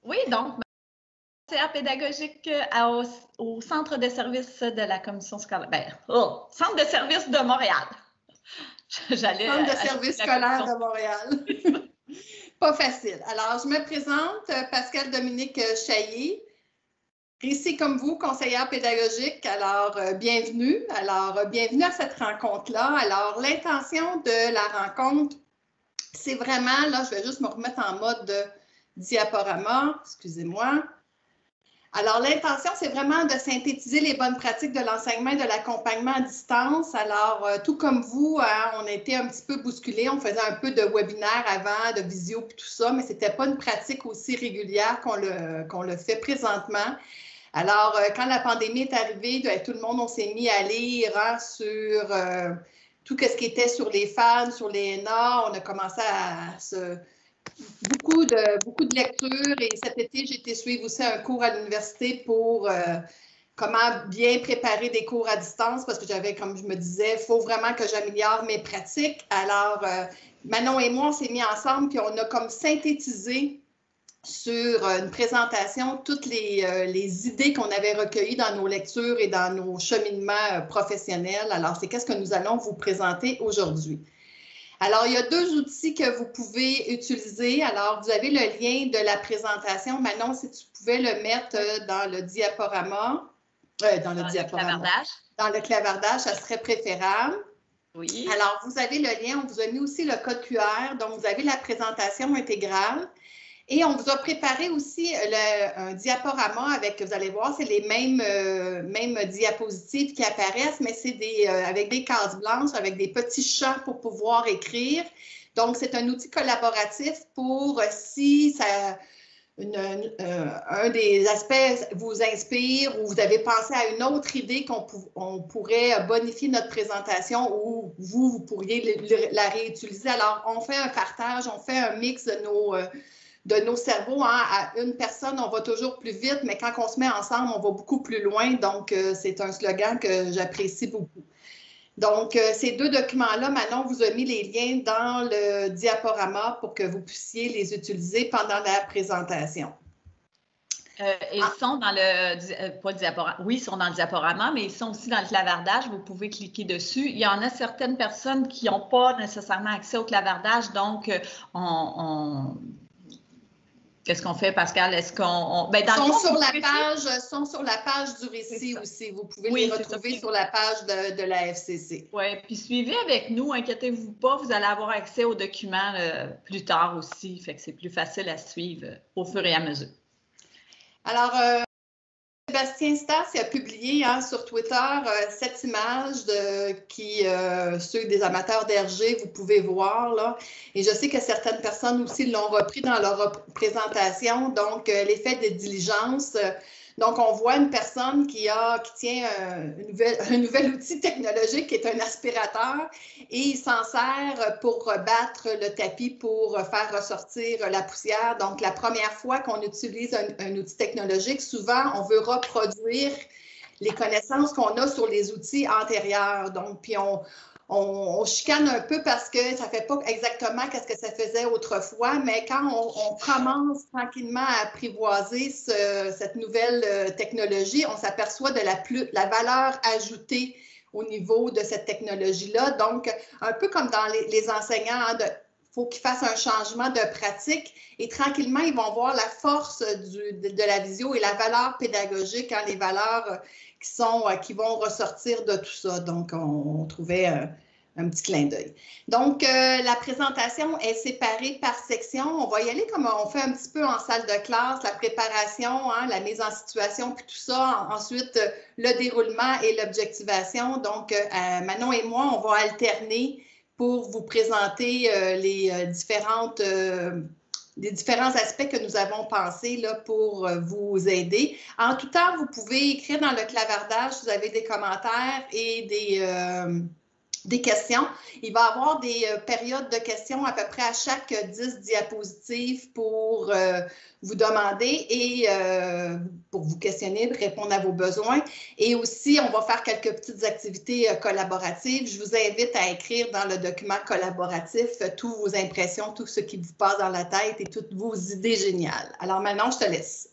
Oui, donc, conseillère pédagogique au centre de services de la commission scolaire. Centre de services de Montréal. Centre de services scolaire de Montréal. Pas facile. Alors, je me présente, Pascale Dominique Chaillé. Ici, comme vous, conseillère pédagogique. Alors, bienvenue. Alors, bienvenue à cette rencontre-là. Alors, l'intention de la rencontre, c'est vraiment, là, je vais juste me remettre en mode diaporama. Excusez-moi. Alors, l'intention, c'est vraiment de synthétiser les bonnes pratiques de l'enseignement et de l'accompagnement à distance. Alors, tout comme vous, hein, on a été un petit peu bousculés. On faisait un peu de webinaire avant, de visio et tout ça, mais ce n'était pas une pratique aussi régulière qu'on le fait présentement. Alors, quand la pandémie est arrivée, tout le monde, on s'est mis à lire hein, sur tout ce qui était sur les FAN, sur les NA. On a commencé à se... Beaucoup de lectures et cet été, j'ai été suivre aussi un cours à l'université pour comment bien préparer des cours à distance parce que j'avais, comme je me disais, il faut vraiment que j'améliore mes pratiques. Alors, Manon et moi, on s'est mis ensemble puis on a comme synthétisé sur une présentation toutes les idées qu'on avait recueillies dans nos lectures et dans nos cheminements professionnels. Alors, c'est qu'est-ce que nous allons vous présenter aujourd'hui. Alors, il y a deux outils que vous pouvez utiliser. Alors, vous avez le lien de la présentation. Manon, si tu pouvais le mettre dans le diaporama. Dans le clavardage, ça serait préférable. Oui. Alors, vous avez le lien. On vous a mis aussi le code QR. Donc, vous avez la présentation intégrale. Et on vous a préparé aussi un diaporama avec, vous allez voir, c'est les mêmes diapositives qui apparaissent, mais c'est avec des cases blanches, avec des petits champs pour pouvoir écrire. Donc, c'est un outil collaboratif pour si un des aspects vous inspire ou vous avez pensé à une autre idée qu'on pourrait bonifier notre présentation ou vous pourriez la réutiliser. Alors, on fait un partage, on fait un mix de nos cerveaux. Hein. À une personne, on va toujours plus vite, mais quand on se met ensemble, on va beaucoup plus loin. Donc, c'est un slogan que j'apprécie beaucoup. Donc, ces deux documents-là, Manon vous a mis les liens dans le diaporama pour que vous puissiez les utiliser pendant la présentation. Ils sont dans pas le diaporama. Oui, ils sont dans le diaporama, mais ils sont aussi dans le clavardage. Vous pouvez cliquer dessus. Il y en a certaines personnes qui n'ont pas nécessairement accès au clavardage, donc qu'est-ce qu'on fait, Pascal? Est-ce qu'on... sont sur la page du récit aussi. Vous pouvez les retrouver sur la page de la FCC. Oui, puis suivez avec nous, inquiétez-vous pas, vous allez avoir accès aux documents plus tard aussi, fait que c'est plus facile à suivre au fur et à mesure. Alors, Sébastien Stas a publié hein, sur Twitter cette image ceux des amateurs d'RG, vous pouvez voir là. Et je sais que certaines personnes aussi l'ont repris dans leur présentation. Donc, l'effet de diligence. Donc, on voit une personne qui tient un nouvel outil technologique qui est un aspirateur et il s'en sert pour battre le tapis pour faire ressortir la poussière. Donc, la première fois qu'on utilise un outil technologique, souvent, on veut reproduire les connaissances qu'on a sur les outils antérieurs. Donc, puis on chicane un peu parce que ça ne fait pas exactement ce que ça faisait autrefois, mais quand on commence tranquillement à apprivoiser cette nouvelle technologie, on s'aperçoit de la valeur ajoutée au niveau de cette technologie-là. Donc, un peu comme dans les enseignants, il faut qu'ils fassent un changement de pratique et tranquillement, ils vont voir la force de la visio et la valeur pédagogique, hein, les valeurs qui vont ressortir de tout ça. Donc, on trouvait un petit clin d'œil. Donc, la présentation est séparée par section. On va y aller comme on fait un petit peu en salle de classe, la préparation, hein, la mise en situation, puis tout ça. Ensuite, le déroulement et l'objectivation. Donc, Manon et moi, on va alterner pour vous présenter les différents aspects que nous avons pensés là, pour vous aider. En tout temps, vous pouvez écrire dans le clavardage si vous avez des commentaires et des questions. Il va y avoir des périodes de questions à peu près à chaque 10 diapositives pour vous demander et pour vous questionner, répondre à vos besoins. Et aussi, on va faire quelques petites activités collaboratives. Je vous invite à écrire dans le document collaboratif toutes vos impressions, tout ce qui vous passe dans la tête et toutes vos idées géniales. Alors maintenant, je te laisse.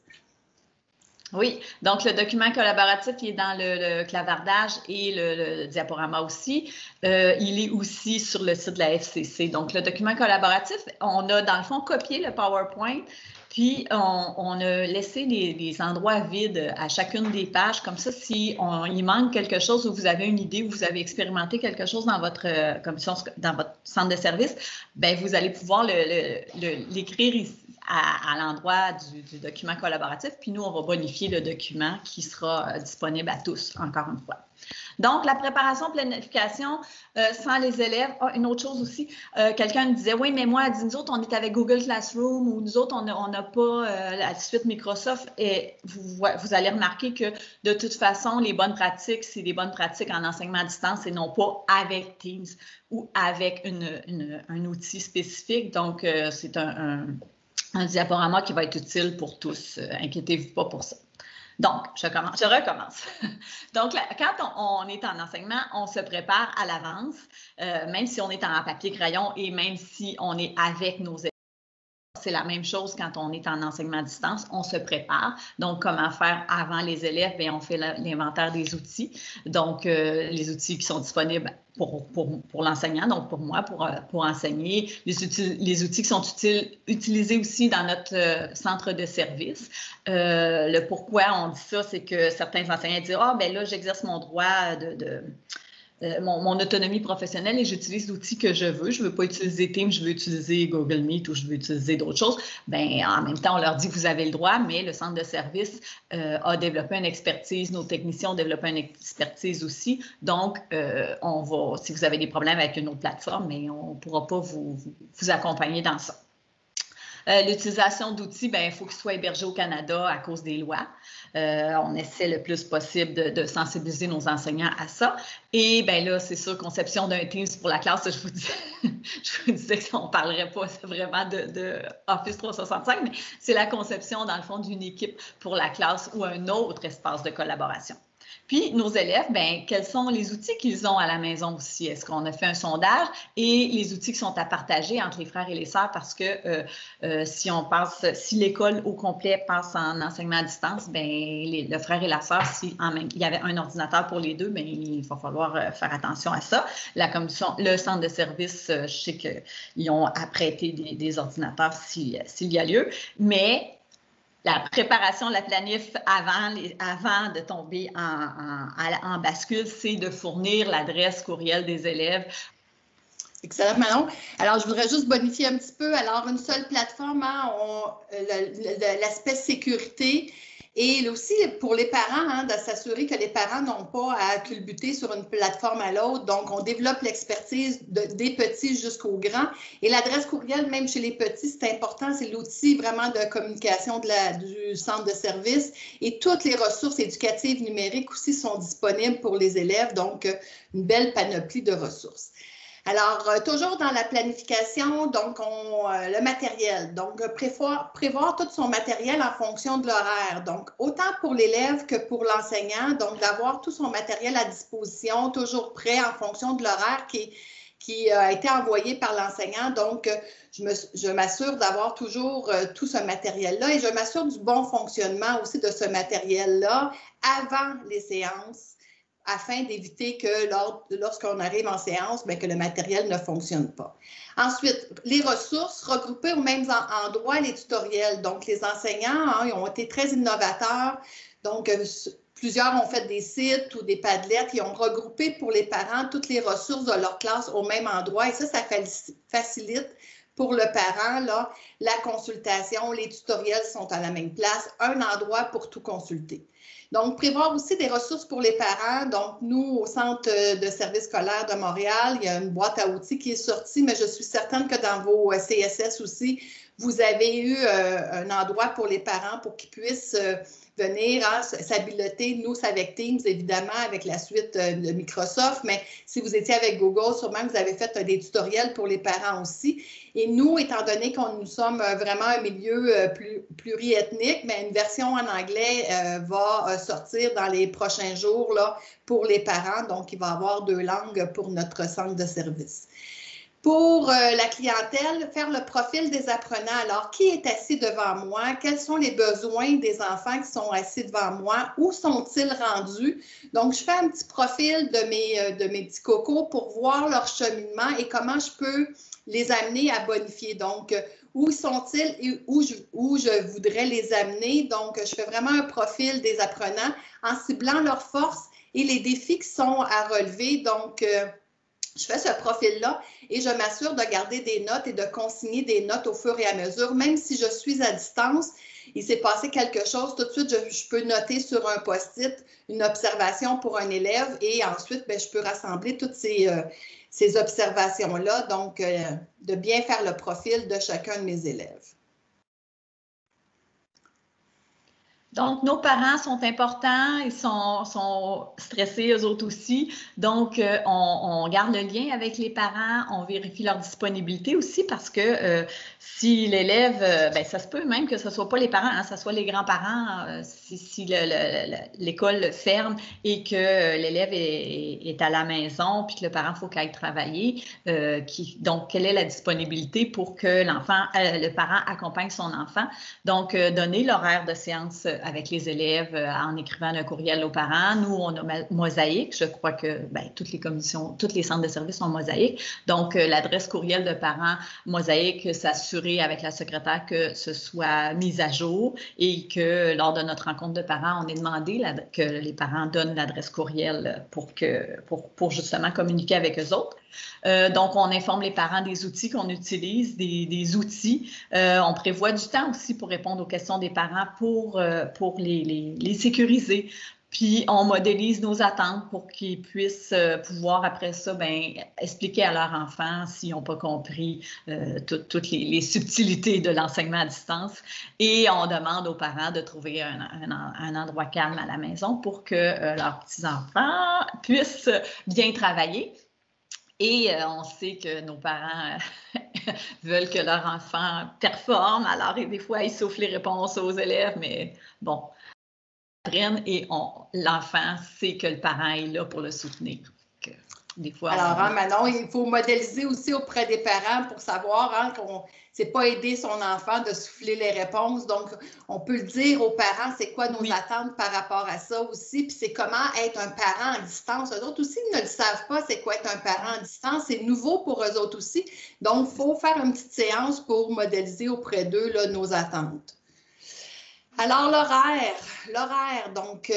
Oui, donc le document collaboratif, il est dans le clavardage et le diaporama aussi. Il est aussi sur le site de la FCC. Donc, le document collaboratif, on a dans le fond copié le PowerPoint, puis on a laissé des endroits vides à chacune des pages. Comme ça, si il manque quelque chose ou vous avez une idée ou vous avez expérimenté quelque chose dans votre commission, dans votre centre de service, bien, vous allez pouvoir l'écrire ici à l'endroit du document collaboratif, puis nous, on va bonifier le document qui sera disponible à tous, encore une fois. Donc, la préparation, planification sans les élèves. Ah, une autre chose aussi, quelqu'un me disait, oui, mais moi, nous autres, on est avec Google Classroom ou nous autres, on n'a pas la suite Microsoft. Et vous allez remarquer que de toute façon, les bonnes pratiques, c'est des bonnes pratiques en enseignement à distance et non pas avec Teams ou avec un outil spécifique. Donc, c'est un diaporama qui va être utile pour tous. Inquiétez-vous pas pour ça. Donc, je recommence. Donc, quand on est en enseignement, on se prépare à l'avance, même si on est en papier-crayon et même si on est avec nos élèves. C'est la même chose quand on est en enseignement à distance, on se prépare. Donc, comment faire avant les élèves? Bien, on fait l'inventaire des outils. Donc, les outils qui sont disponibles pour l'enseignant, donc pour moi, pour enseigner. Les outils qui sont utilisés aussi dans notre centre de service. Le pourquoi on dit ça, c'est que certains enseignants disent « Ah, bien là, j'exerce mon droit mon autonomie professionnelle et j'utilise l'outil que je veux. Je ne veux pas utiliser Teams, je veux utiliser Google Meet ou je veux utiliser d'autres choses. » Bien, en même temps, on leur dit que vous avez le droit, mais le centre de service a développé une expertise. Nos techniciens ont développé une expertise aussi. Donc, si vous avez des problèmes avec une autre plateforme, mais on ne pourra pas vous accompagner dans ça. L'utilisation d'outils, bien, il faut qu'ils soient hébergés au Canada à cause des lois. On essaie le plus possible de sensibiliser nos enseignants à ça. Et bien là, c'est sûr, conception d'un Teams pour la classe, je vous disais qu'on ne parlerait pas vraiment de Office 365, mais c'est la conception, dans le fond, d'une équipe pour la classe ou un autre espace de collaboration. Puis, nos élèves, bien, quels sont les outils qu'ils ont à la maison aussi? Est-ce qu'on a fait un sondage? Et les outils qui sont à partager entre les frères et les sœurs, parce que si l'école au complet passe en enseignement à distance, bien, le frère et la sœur, il y avait un ordinateur pour les deux, bien, il va falloir faire attention à ça. La commission, le centre de service, je sais qu'ils ont apprêté des ordinateurs s'il y a lieu, mais la préparation de la planif avant de tomber en bascule, c'est de fournir l'adresse courriel des élèves. Excellent, Manon. Alors, je voudrais juste bonifier un petit peu. Alors, une seule plateforme, hein, l'aspect sécurité et aussi pour les parents, hein, de s'assurer que les parents n'ont pas à culbuter sur une plateforme à l'autre. Donc, on développe l'expertise des petits jusqu'aux grands. Et l'adresse courriel, même chez les petits, c'est important. C'est l'outil vraiment de communication du centre de service. Et toutes les ressources éducatives numériques aussi sont disponibles pour les élèves. Donc, une belle panoplie de ressources. Alors, toujours dans la planification, donc le matériel. Donc, prévoir tout son matériel en fonction de l'horaire. Donc, autant pour l'élève que pour l'enseignant. Donc, d'avoir tout son matériel à disposition, toujours prêt en fonction de l'horaire qui a été envoyé par l'enseignant. Donc, je m'assure d'avoir toujours tout ce matériel-là et je m'assure du bon fonctionnement aussi de ce matériel-là avant les séances, afin d'éviter que lorsqu'on arrive en séance, bien, que le matériel ne fonctionne pas. Ensuite, les ressources regroupées au même endroit, les tutoriels. Donc, les enseignants ils ont été très innovateurs. Donc, plusieurs ont fait des sites ou des Padlets qui ont regroupé pour les parents toutes les ressources de leur classe au même endroit. Et ça facilite pour le parent là, la consultation. Les tutoriels sont à la même place, un endroit pour tout consulter. Donc, prévoir aussi des ressources pour les parents. Donc, nous, au Centre de services scolaires de Montréal, il y a une boîte à outils qui est sortie, mais je suis certaine que dans vos CSS aussi, vous avez eu un endroit pour les parents pour qu'ils puissent venir s'habiliter, nous, c'est avec Teams, évidemment, avec la suite de Microsoft, mais si vous étiez avec Google, sûrement que vous avez fait des tutoriels pour les parents aussi. Et nous, étant donné que nous sommes vraiment un milieu pluriethnique, mais une version en anglais va sortir dans les prochains jours là, pour les parents. Donc, il va y avoir 2 langues pour notre centre de service. Pour la clientèle, faire le profil des apprenants. Alors, qui est assis devant moi? Quels sont les besoins des enfants qui sont assis devant moi? Où sont-ils rendus? Donc, je fais un petit profil de mes petits cocos pour voir leur cheminement et comment je peux les amener à bonifier. Donc, où sont-ils et où je voudrais les amener? Donc, je fais vraiment un profil des apprenants en ciblant leurs forces et les défis qui sont à relever. Donc, je fais ce profil-là et je m'assure de garder des notes et de consigner des notes au fur et à mesure. Même si je suis à distance, il s'est passé quelque chose, tout de suite, je peux noter sur un post-it une observation pour un élève et ensuite, bien, je peux rassembler toutes ces observations-là. Donc, de bien faire le profil de chacun de mes élèves. Donc, nos parents sont importants, ils sont stressés, eux autres aussi. Donc, on garde le lien avec les parents, on vérifie leur disponibilité aussi parce que si l'élève, ben, ça se peut même que ce ne soit pas les parents, hein, ça soit les grands-parents, si l'école ferme et que l'élève est à la maison puis que le parent, il faut qu'il aille travailler. Donc, quelle est la disponibilité pour que le parent accompagne son enfant? Donc, donner l'horaire de séance avec les élèves en écrivant un courriel aux parents. Nous, on a Mosaïque. Je crois que toutes les commissions, tous les centres de services sont Mosaïque. Donc, l'adresse courriel de parents Mosaïque, s'assurer avec la secrétaire que ce soit mis à jour et que lors de notre rencontre de parents, on ait demandé que les parents donnent l'adresse courriel pour justement communiquer avec eux autres. Donc, on informe les parents des outils qu'on utilise, des outils. On prévoit du temps aussi pour répondre aux questions des parents pour les sécuriser. Puis, on modélise nos attentes pour qu'ils puissent pouvoir, après ça, expliquer à leur enfant s'ils n'ont pas compris toutes les subtilités de l'enseignement à distance. Et on demande aux parents de trouver un endroit calme à la maison pour que leurs petits-enfants puissent bien travailler. Et on sait que nos parents veulent que leur enfant performe, alors des fois, ils soufflent les réponses aux élèves, mais bon, et l'enfant sait que le parent est là pour le soutenir. Des fois, alors, Manon, il faut modéliser aussi auprès des parents pour savoir qu'on ne sait pas aider son enfant de souffler les réponses. Donc, on peut le dire aux parents, c'est quoi nos attentes par rapport à ça aussi. Puis, c'est comment être un parent en distance. Eux autres aussi, ils ne le savent pas, c'est quoi être un parent en distance. C'est nouveau pour eux autres aussi. Donc, il faut faire une petite séance pour modéliser auprès d'eux nos attentes. Alors, l'horaire, donc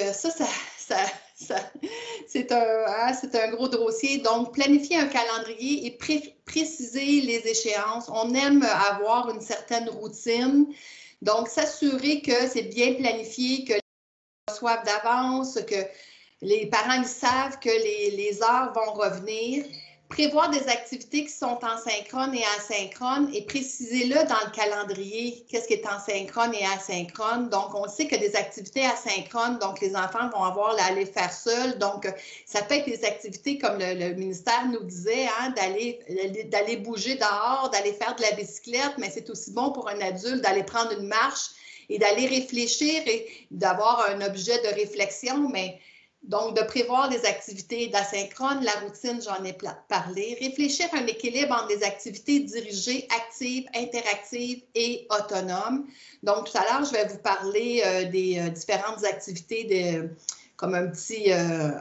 c'est un gros dossier. Donc, planifier un calendrier et préciser les échéances. On aime avoir une certaine routine. Donc, s'assurer que c'est bien planifié, que les gens reçoivent d'avance, que les parents ils savent que les heures vont revenir. Prévoir des activités qui sont en synchrone et asynchrone et précisez-le dans le calendrier, qu'est-ce qui est en synchrone et asynchrone. Donc, on sait que des activités asynchrones, donc les enfants vont avoir à les faire seuls. Donc, ça peut être des activités comme le ministère nous disait, d'aller bouger dehors, d'aller faire de la bicyclette, mais c'est aussi bon pour un adulte d'aller prendre une marche et d'aller réfléchir et d'avoir un objet de réflexion, mais donc, de prévoir des activités d'asynchrone, la routine, j'en ai parlé. Réfléchir à un équilibre entre des activités dirigées, actives, interactives et autonomes. Donc, tout à l'heure, je vais vous parler des différentes activités comme un petit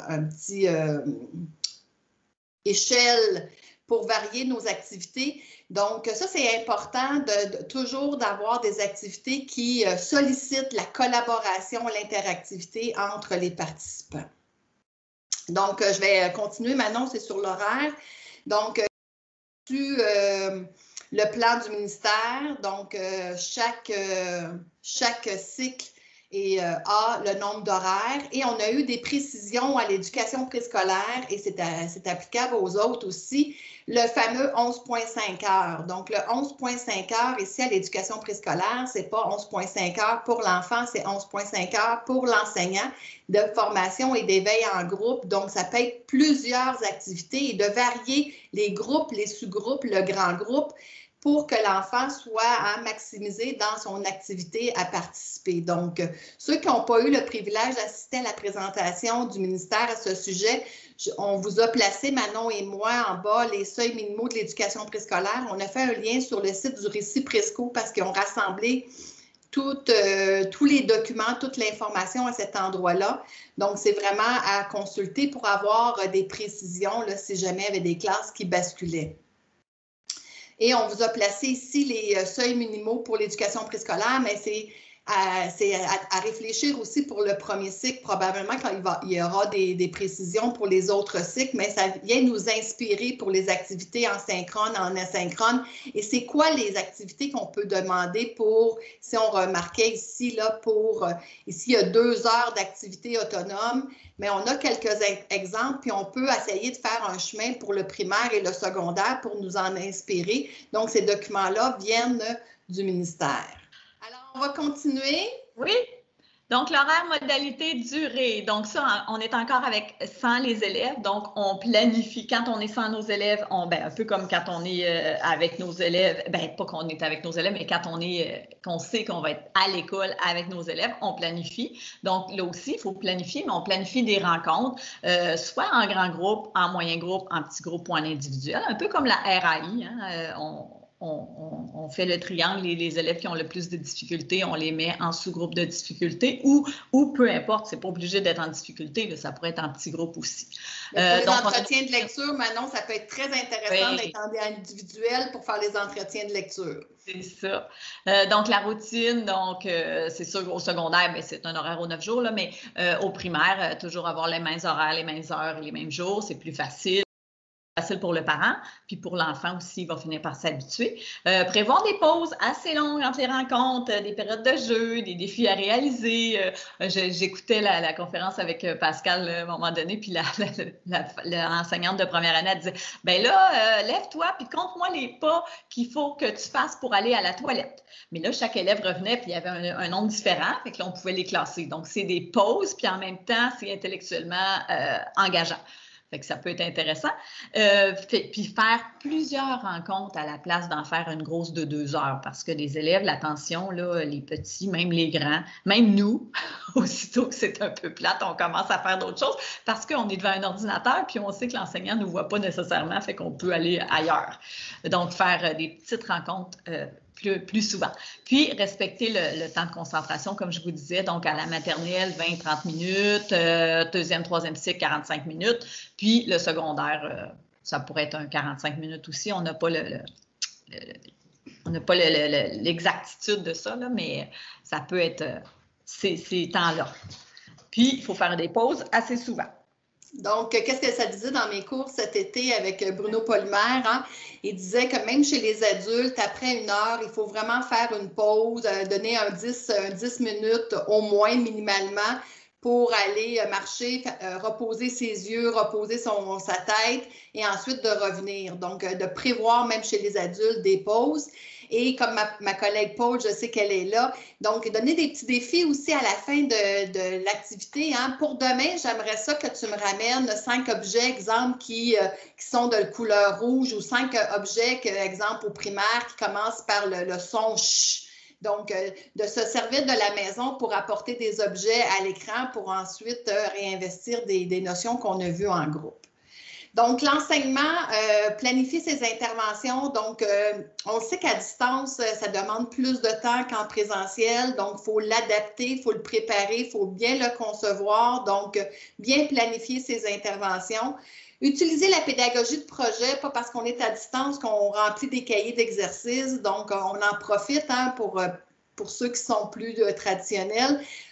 échelle pour varier nos activités. Donc, ça, c'est important toujours d'avoir des activités qui sollicitent la collaboration, l'interactivité entre les participants. Donc, je vais continuer. Manon, c'est sur l'horaire. Donc, le plan du ministère. Donc, chaque cycle et A, le nombre d'horaires. Et on a eu des précisions à l'éducation préscolaire et c'est applicable aux autres aussi, le fameux 11,5 heures. Donc, le 11,5 heures ici à l'éducation préscolaire, c'est pas 11,5 heures pour l'enfant, c'est 11,5 heures pour l'enseignant de formation et d'éveil en groupe. Donc, ça peut être plusieurs activités et de varier les groupes, les sous-groupes, le grand groupe, pour que l'enfant soit à maximiser dans son activité à participer. Donc, ceux qui n'ont pas eu le privilège d'assister à la présentation du ministère à ce sujet, on vous a placé, Manon et moi, en bas, les seuils minimaux de l'éducation préscolaire. On a fait un lien sur le site du Récit Presco parce qu'ils ont rassemblé tous les documents, toute l'information à cet endroit-là. Donc, c'est vraiment à consulter pour avoir des précisions là, si jamais il y avait des classes qui basculaient. Et on vous a placé ici les seuils minimaux pour l'éducation préscolaire, mais c'est à réfléchir aussi pour le premier cycle. Probablement qu'il y aura des précisions pour les autres cycles, mais ça vient nous inspirer pour les activités en synchrone, en asynchrone. Et c'est quoi les activités qu'on peut demander pour, si on remarquait ici, là, ici, il y a 2 heures d'activité autonome, mais on a quelques exemples, puis on peut essayer de faire un chemin pour le primaire et le secondaire pour nous en inspirer. Donc, ces documents-là viennent du ministère. Alors, on va continuer. Oui. Donc, l'horaire, modalité, durée. Donc, ça, on est encore sans les élèves. Donc, on planifie. Quand on est sans nos élèves, un peu comme quand on est avec nos élèves, pas qu'on est avec nos élèves, mais quand qu'on sait qu'on va être à l'école avec nos élèves, on planifie. Donc, là aussi, il faut planifier, mais on planifie des rencontres, soit en grand groupe, en moyen groupe, en petit groupe ou en individuel, un peu comme la RAI. On fait le triangle et les élèves qui ont le plus de difficultés, on les met en sous-groupe de difficultés ou peu importe, c'est pas obligé d'être en difficulté, là, ça pourrait être en petit groupe aussi. Pour les entretiens de lecture, Manon, ça peut être très intéressant d'être en individuel pour faire les entretiens de lecture. C'est ça. Donc, la routine, c'est sûr, au secondaire, c'est un horaire aux 9 jours, là, mais au primaire, toujours avoir les mêmes horaires, les mêmes heures et les mêmes jours, c'est plus facile pour le parent, puis pour l'enfant aussi, il va finir par s'habituer. Prévoir des pauses assez longues entre les rencontres, des périodes de jeu, des défis à réaliser. J'écoutais la conférence avec Pascal à un moment donné, puis l'enseignante de première année, elle disait, lève-toi, puis compte-moi les pas qu'il faut que tu fasses pour aller à la toilette. Mais là, chaque élève revenait, puis il y avait un nombre différent, fait que là, on pouvait les classer. Donc, c'est des pauses, puis en même temps, c'est intellectuellement engageant. Fait que ça peut être intéressant. Puis faire plusieurs rencontres à la place d'en faire une grosse de 2 heures parce que les élèves, l'attention, là, les petits, même les grands, même nous, aussitôt que c'est un peu plate, on commence à faire d'autres choses parce qu'on est devant un ordinateur puis on sait que l'enseignant ne nous voit pas nécessairement, fait qu'on peut aller ailleurs. Donc, faire des petites rencontres plus souvent. Puis, respecter le temps de concentration, comme je vous disais, donc à la maternelle, 20-30 minutes, deuxième, troisième cycle, 45 minutes, puis le secondaire, ça pourrait être un 45 minutes aussi. On n'a pas l'exactitude de ça, là, mais ça peut être ces temps-là. Puis, il faut faire des pauses assez souvent. Donc, qu'est-ce que ça disait dans mes cours cet été avec Bruno Polymère? Hein? Il disait que même chez les adultes, après 1 heure, il faut vraiment faire une pause, donner un 10 minutes au moins minimalement pour aller marcher, reposer ses yeux, reposer sa tête et ensuite de revenir. Donc, de prévoir même chez les adultes des pauses. Et comme ma collègue Paul, je sais qu'elle est là, donc donner des petits défis aussi à la fin de l'activité. Hein. Pour demain, j'aimerais ça que tu me ramènes 5 objets, exemple, qui sont de couleur rouge ou 5 objets, exemple, au primaire, qui commencent par le son « ch ». Donc, de se servir de la maison pour apporter des objets à l'écran pour ensuite réinvestir des notions qu'on a vues en groupe. Donc, l'enseignement, planifier ses interventions. Donc, on sait qu'à distance, ça demande plus de temps qu'en présentiel. Donc, il faut l'adapter, il faut le préparer, il faut bien le concevoir. Donc, bien planifier ses interventions. Utiliser la pédagogie de projet, pas parce qu'on est à distance qu'on remplit des cahiers d'exercices. Donc, on en profite hein, pour ceux qui sont plus traditionnels.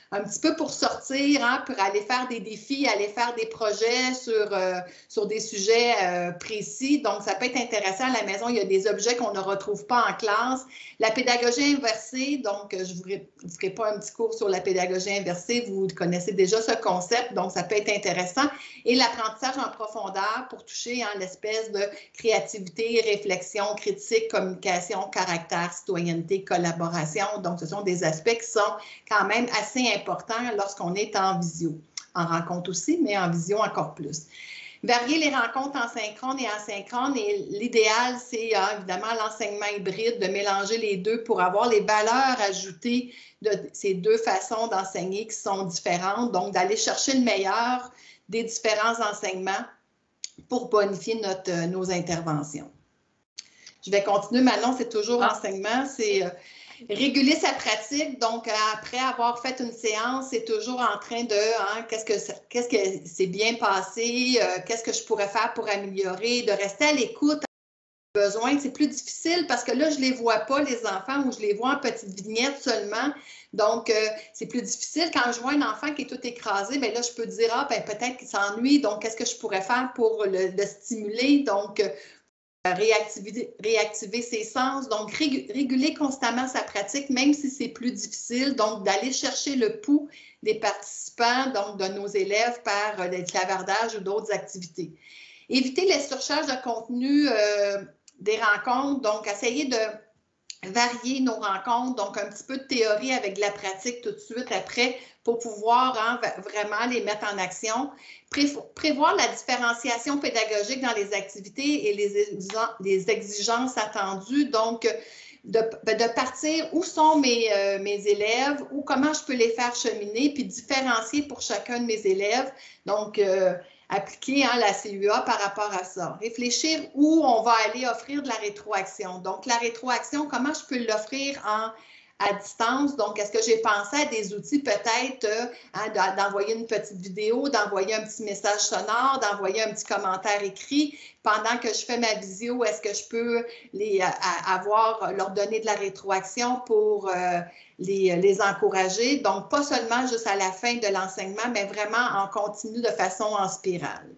un petit peu pour sortir, hein, pour aller faire des défis, aller faire des projets sur des sujets précis. Donc, ça peut être intéressant à la maison. Il y a des objets qu'on ne retrouve pas en classe. La pédagogie inversée, donc, je ne vous ferai pas un petit cours sur la pédagogie inversée. Vous connaissez déjà ce concept, donc ça peut être intéressant. Et l'apprentissage en profondeur pour toucher l'espèce de créativité, réflexion, critique, communication, caractère, citoyenneté, collaboration. Donc, ce sont des aspects qui sont quand même assez importants lorsqu'on est en visio. En rencontre aussi, mais en visio encore plus. Varier les rencontres en synchrone et asynchrone, et l'idéal, c'est évidemment l'enseignement hybride, de mélanger les deux pour avoir les valeurs ajoutées de ces deux façons d'enseigner qui sont différentes, donc d'aller chercher le meilleur des différents enseignements pour bonifier nos interventions. Je vais continuer. Maintenant, c'est toujours enseignement, c'est réguler sa pratique. Donc, après avoir fait une séance, c'est toujours en train de qu'est-ce que s'est bien passé, qu'est-ce que je pourrais faire pour améliorer, de rester à l'écoute. Besoin, c'est plus difficile parce que là, je ne les vois pas, les enfants, ou je les vois en petites vignettes seulement. Donc, c'est plus difficile. Quand je vois un enfant qui est tout écrasé, bien là, je peux dire, peut-être qu'il s'ennuie, donc qu'est-ce que je pourrais faire pour le stimuler? Donc, réactiver ses sens, donc réguler constamment sa pratique, même si c'est plus difficile, donc d'aller chercher le pouls des participants, donc de nos élèves par des clavardages ou d'autres activités. Éviter les surcharges de contenu des rencontres, donc essayer de varier nos rencontres, donc un petit peu de théorie avec de la pratique tout de suite après pour pouvoir vraiment les mettre en action. Prévoir la différenciation pédagogique dans les activités et les exigences attendues, donc de partir où sont mes élèves, ou comment je peux les faire cheminer, puis différencier pour chacun de mes élèves. Donc, appliquer la CUA par rapport à ça. Réfléchir où on va aller offrir de la rétroaction. Donc, la rétroaction, comment je peux l'offrir à distance? Donc, est-ce que j'ai pensé à des outils peut-être d'envoyer une petite vidéo, d'envoyer un petit message sonore, d'envoyer un petit commentaire écrit pendant que je fais ma visio? Est-ce que je peux leur donner de la rétroaction pour les encourager? Donc, pas seulement juste à la fin de l'enseignement, mais vraiment en continu de façon en spirale.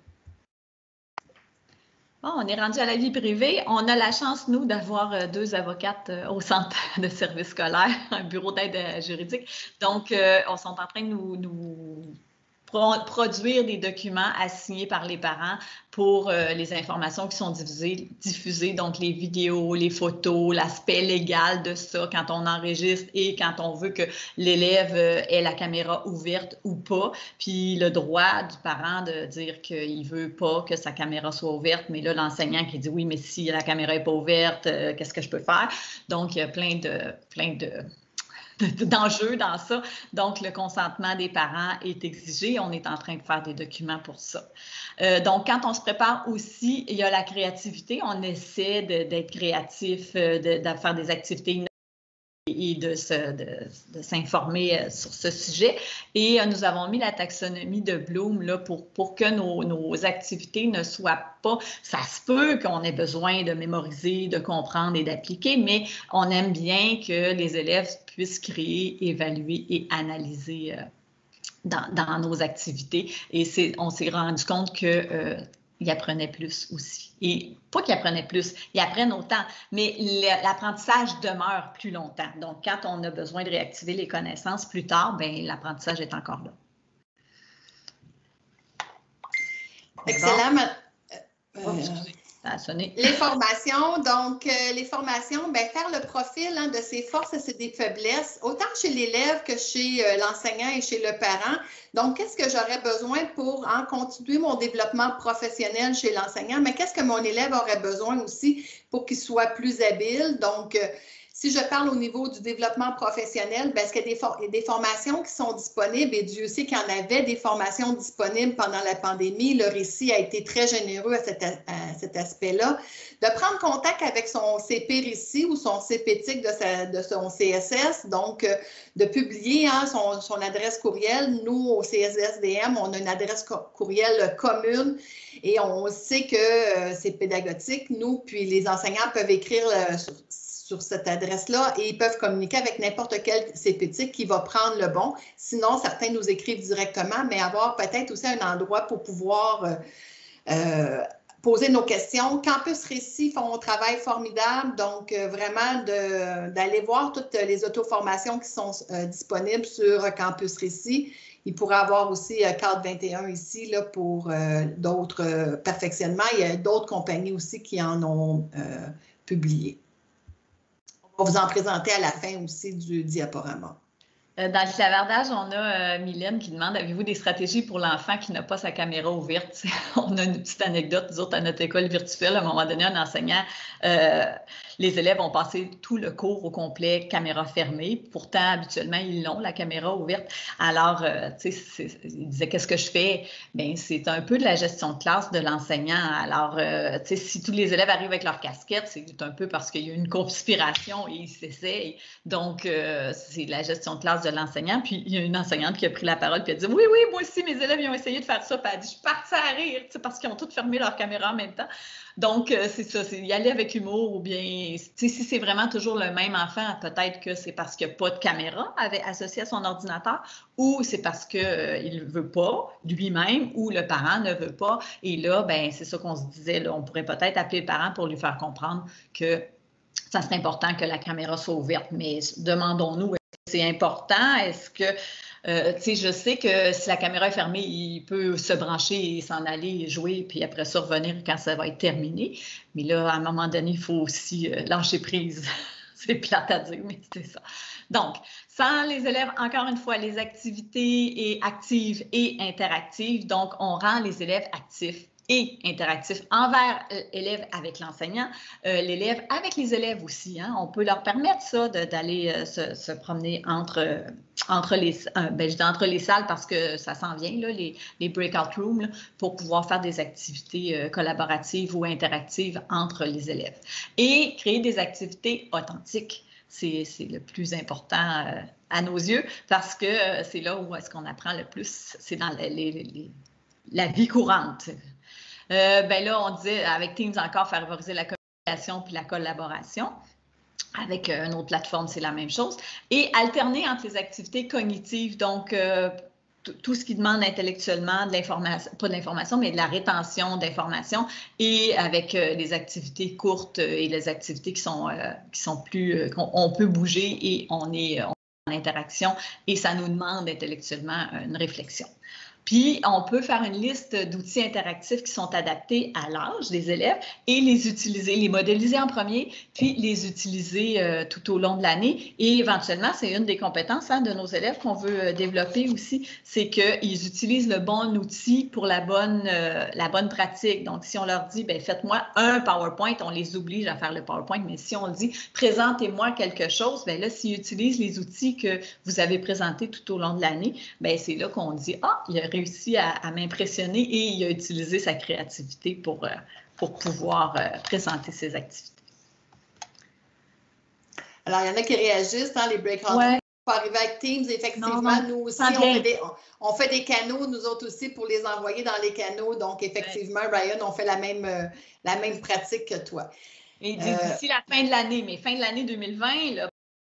Bon, on est rendu à la vie privée. On a la chance, nous, d'avoir 2 avocates au centre de service scolaire, un bureau d'aide juridique. Donc, on sont en train de nous produire des documents à signer par les parents pour les informations qui sont diffusées, donc les vidéos, les photos, l'aspect légal de ça quand on enregistre et quand on veut que l'élève ait la caméra ouverte ou pas, puis le droit du parent de dire qu'il ne veut pas que sa caméra soit ouverte, mais là, l'enseignant qui dit oui, mais si la caméra n'est pas ouverte, qu'est-ce que je peux faire? Donc, il y a plein d'enjeux dans ça. Donc, le consentement des parents est exigé. On est en train de faire des documents pour ça. Donc, quand on se prépare aussi, il y a la créativité. On essaie d'être créatif, de faire des activités et de s'informer sur ce sujet. Et nous avons mis la taxonomie de Bloom là, pour que nos activités ne soient pas... Ça se peut qu'on ait besoin de mémoriser, de comprendre et d'appliquer, mais on aime bien que les élèves puissent créer, évaluer et analyser dans nos activités. Et on s'est rendu compte que... ils apprenaient plus aussi. Et pas qu'ils apprenaient plus, ils apprennent autant, mais l'apprentissage demeure plus longtemps. Donc, quand on a besoin de réactiver les connaissances plus tard, bien, l'apprentissage est encore là. Excellent. Ça a sonné. Les formations, donc les formations, bien, faire le profil de ses forces et ses faiblesses, autant chez l'élève que chez l'enseignant et chez le parent. Donc, qu'est-ce que j'aurais besoin pour continuer mon développement professionnel chez l'enseignant, mais qu'est-ce que mon élève aurait besoin aussi pour qu'il soit plus habile? Donc, si je parle au niveau du développement professionnel, bien, est-ce qu'il y a des formations qui sont disponibles? Et Dieu sait qu'il y en avait des formations disponibles pendant la pandémie. Le récit a été très généreux à cet aspect-là. De prendre contact avec son CP récit ou son CPéthique de son CSS, donc de publier son adresse courriel. Nous, au CSSDM, on a une adresse courriel commune et on sait que c'est pédagogique, nous, puis les enseignants peuvent écrire sur sur cette adresse-là et ils peuvent communiquer avec n'importe quel CPTIC qui va prendre le bon. Sinon, certains nous écrivent directement, mais avoir peut-être aussi un endroit pour pouvoir poser nos questions. Campus Récit font un travail formidable, donc vraiment d'aller voir toutes les auto-formations qui sont disponibles sur Campus Récit. Il pourrait avoir aussi Cadre 21 ici là, pour d'autres perfectionnements. Il y a d'autres compagnies aussi qui en ont publié. On va vous en présenter à la fin aussi du diaporama. Dans le clavardage, on a Mylène qui demande, avez-vous des stratégies pour l'enfant qui n'a pas sa caméra ouverte? On a une petite anecdote, nous autres, à notre école virtuelle, à un moment donné, un enseignant, les élèves ont passé tout le cours au complet caméra fermée. Pourtant, habituellement, ils l'ont, la caméra ouverte. Alors, tu sais, il disait, qu'est-ce que je fais? Bien, c'est un peu de la gestion de classe de l'enseignant. Alors, tu sais, si tous les élèves arrivent avec leur casquette, c'est un peu parce qu'il y a une conspiration et ils s'essayent. Donc, c'est la gestion de classe de l'enseignant. Puis, il y a une enseignante qui a pris la parole et a dit, oui, moi aussi, mes élèves, ils ont essayé de faire ça. Puis, elle a dit, je suis partie à rire, parce qu'ils ont tous fermé leur caméra en même temps. Donc, c'est ça, c'est y aller avec humour ou bien, si c'est vraiment toujours le même enfant, peut-être que c'est parce qu'il n'y a pas de caméra associée à son ordinateur ou c'est parce qu'il ne veut pas lui-même ou le parent ne veut pas. Et là, ben c'est ça qu'on se disait, là, on pourrait peut-être appeler le parent pour lui faire comprendre que ça serait important que la caméra soit ouverte. Mais demandons-nous, est-ce que c'est important? Est-ce que je sais que si la caméra est fermée, il peut se brancher et s'en aller jouer, puis après ça, revenir quand ça va être terminé. Mais là, à un moment donné, il faut aussi lâcher prise. C'est plate à dire, mais c'est ça. Donc, sans les élèves, encore une fois, les activités actives et interactives. Donc, on rend les élèves actifs et interactif envers l'élève avec l'enseignant, l'élève avec les élèves aussi. Hein. On peut leur permettre ça d'aller se promener entre les salles parce que ça s'en vient, là, les breakout rooms, là, pour pouvoir faire des activités collaboratives ou interactives entre les élèves. Et créer des activités authentiques. C'est le plus important à nos yeux parce que c'est là où est-ce qu'on apprend le plus. C'est dans la vie courante. Ben là, on disait, avec Teams encore, favoriser la communication puis la collaboration. Avec une autre plateforme, c'est la même chose. Et alterner entre les activités cognitives, donc tout ce qui demande intellectuellement de l'information, pas de l'information, mais de la rétention d'informations, et avec les activités courtes et les activités qui sont plus, on peut bouger et on est en interaction, et ça nous demande intellectuellement une réflexion. Puis, on peut faire une liste d'outils interactifs qui sont adaptés à l'âge des élèves et les utiliser, les modéliser en premier, puis les utiliser tout au long de l'année. Et éventuellement, c'est une des compétences de nos élèves qu'on veut développer aussi, c'est qu'ils utilisent le bon outil pour la bonne pratique. Donc, si on leur dit, bien, faites-moi un PowerPoint, on les oblige à faire le PowerPoint, mais si on dit, présentez-moi quelque chose, bien là, s'ils utilisent les outils que vous avez présentés tout au long de l'année, bien, c'est là qu'on dit, il a réussi à m'impressionner et il a utilisé sa créativité pour pouvoir présenter ses activités. Alors, il y en a qui réagissent, les breakout rooms. Pour arriver avec Teams, effectivement, nous aussi, on fait des canaux, nous autres aussi, pour les envoyer dans les canaux. Donc, effectivement, Ryan, on fait la même pratique que toi. Et d'ici la fin de l'année, mais fin de l'année 2020, là,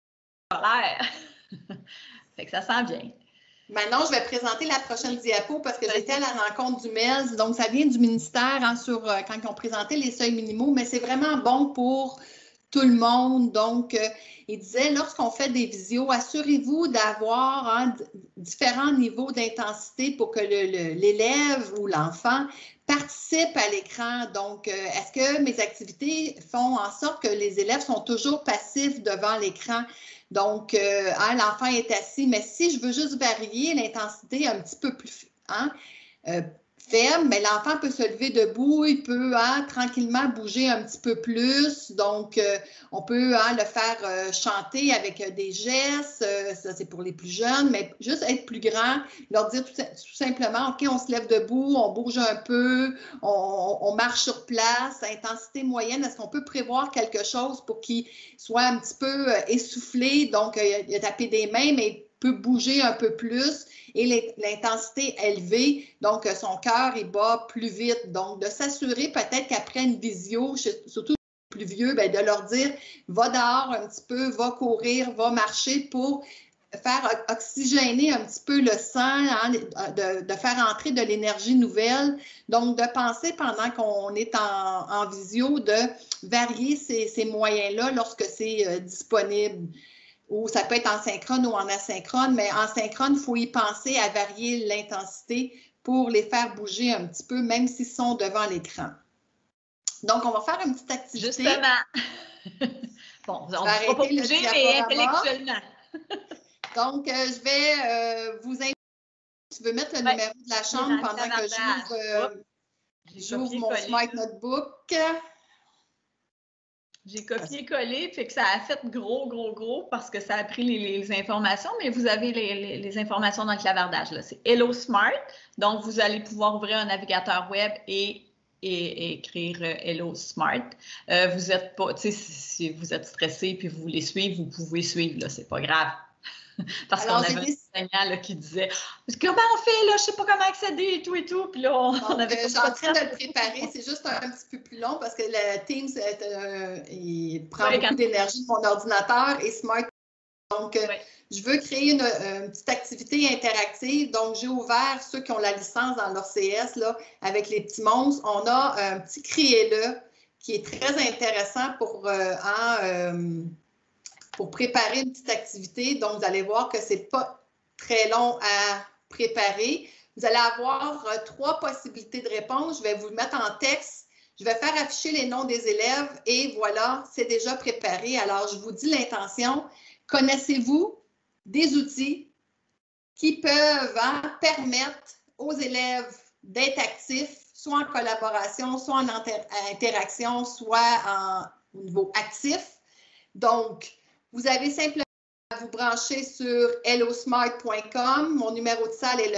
fait que ça sent bien. Maintenant, je vais présenter la prochaine diapo parce que j'étais à la rencontre du MELS. Donc, ça vient du ministère quand ils ont présenté les seuils minimaux, mais c'est vraiment bon pour tout le monde. Donc, il disait, lorsqu'on fait des visios, assurez-vous d'avoir différents niveaux d'intensité pour que l'élève ou l'enfant participe à l'écran. Donc, est-ce que mes activités font en sorte que les élèves sont toujours passifs devant l'écran? Donc, l'enfant est assis, mais si je veux juste varier l'intensité un petit peu plus ferme, mais l'enfant peut se lever debout, il peut tranquillement bouger un petit peu plus. Donc, on peut le faire chanter avec des gestes, ça c'est pour les plus jeunes, mais juste être plus grand, leur dire tout simplement, OK, on se lève debout, on bouge un peu, on marche sur place, intensité moyenne, est-ce qu'on peut prévoir quelque chose pour qu'il soit un petit peu essoufflé, donc il a tapé des mains, mais peut bouger un peu plus et l'intensité élevée, donc son cœur il bat plus vite. Donc, de s'assurer peut-être qu'après une visio, surtout plus vieux, bien, de leur dire, va dehors un petit peu, va courir, va marcher pour faire oxygéner un petit peu le sang, hein, de faire entrer de l'énergie nouvelle. Donc, de penser pendant qu'on est en visio, de varier ces moyens-là lorsque c'est disponible. Ou ça peut être en synchrone ou en asynchrone, mais en synchrone, il faut y penser à varier l'intensité pour les faire bouger un petit peu, même s'ils sont devant l'écran. Donc, on va faire une petite activité. Justement. Bon, on ne va pas bouger, mais intellectuellement. Donc, je vais vous inviter. Tu veux mettre le numéro de la chambre pendant que j'ouvre mon Smart Notebook. J'ai copié-collé, fait que ça a fait gros parce que ça a pris les informations, mais vous avez les informations dans le clavardage. C'est Hello Smart. Donc, vous allez pouvoir ouvrir un navigateur web et écrire Hello Smart. Vous êtes pas, tu sais, si vous êtes stressé puis vous voulez suivre, vous pouvez suivre, c'est pas grave. Parce qu'on avait un enseignant là, qui disait « Comment on fait, là? Je sais pas comment accéder et tout. » Puis là, on avait... Je suis en train de le préparer. C'est juste un petit peu plus long parce que le Teams, il prend beaucoup d'énergie de mon ordinateur et Smart. Donc, je veux créer une petite activité interactive. Donc, j'ai ouvert ceux qui ont la licence dans leur CS, là, avec les petits monstres. On a un petit Criez-le qui est très intéressant pour préparer une petite activité. Donc, vous allez voir que ce n'est pas très long à préparer. Vous allez avoir 3 possibilités de réponse. Je vais vous le mettre en texte. Je vais faire afficher les noms des élèves et voilà, c'est déjà préparé. Alors, je vous dis l'intention. Connaissez-vous des outils qui peuvent permettre aux élèves d'être actifs, soit en collaboration, soit en interaction, soit au niveau actif? Donc, vous avez simplement à vous brancher sur hellosmart.com. Mon numéro de salle est le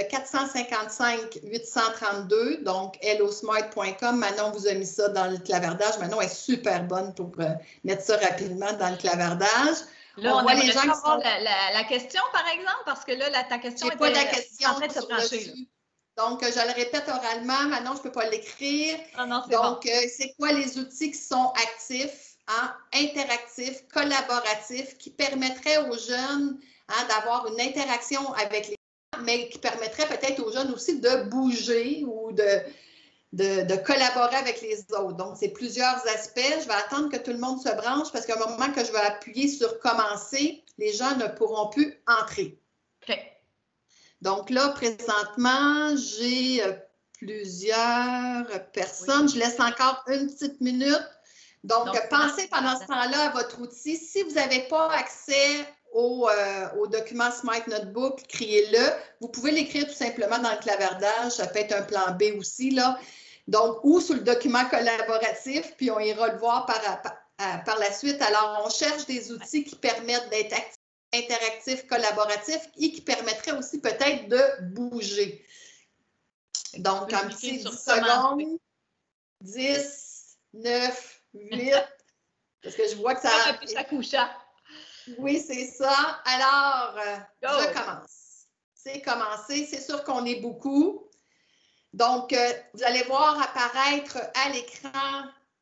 455-832, donc hellosmart.com. Manon vous a mis ça dans le clavardage. Manon est super bonne pour mettre ça rapidement dans le clavardage. Là, on voit les gens qui sont... la question, par exemple, parce que là, ta question était pas la question en train de se brancher. Donc, je le répète oralement. Manon, je ne peux pas l'écrire. Donc, c'est quoi les outils qui sont actifs? Interactif, collaboratif, qui permettrait aux jeunes d'avoir une interaction avec les gens, mais qui permettrait peut-être aux jeunes aussi de bouger ou de collaborer avec les autres. Donc, c'est plusieurs aspects. Je vais attendre que tout le monde se branche parce qu'à un moment que je vais appuyer sur « Commencer », les gens ne pourront plus entrer. OK. Donc là, présentement, j'ai plusieurs personnes. Oui. Je laisse encore une petite minute. Donc, pensez pendant ce temps-là à votre outil. Si vous n'avez pas accès au document Smart Notebook, criez-le. Vous pouvez l'écrire tout simplement dans le clavardage. Ça peut être un plan B aussi, là. Donc, ou sur le document collaboratif, puis on ira le voir par la suite. Alors, on cherche des outils qui permettent d'être actifs, interactifs, collaboratifs et qui permettraient aussi peut-être de bouger. Donc, un petit 10 secondes. 10, 9, 8, parce que je vois que ça... Ça couche, hein? Oui, c'est ça. Alors, je commence. C'est commencé. C'est sûr qu'on est beaucoup. Donc, vous allez voir apparaître à l'écran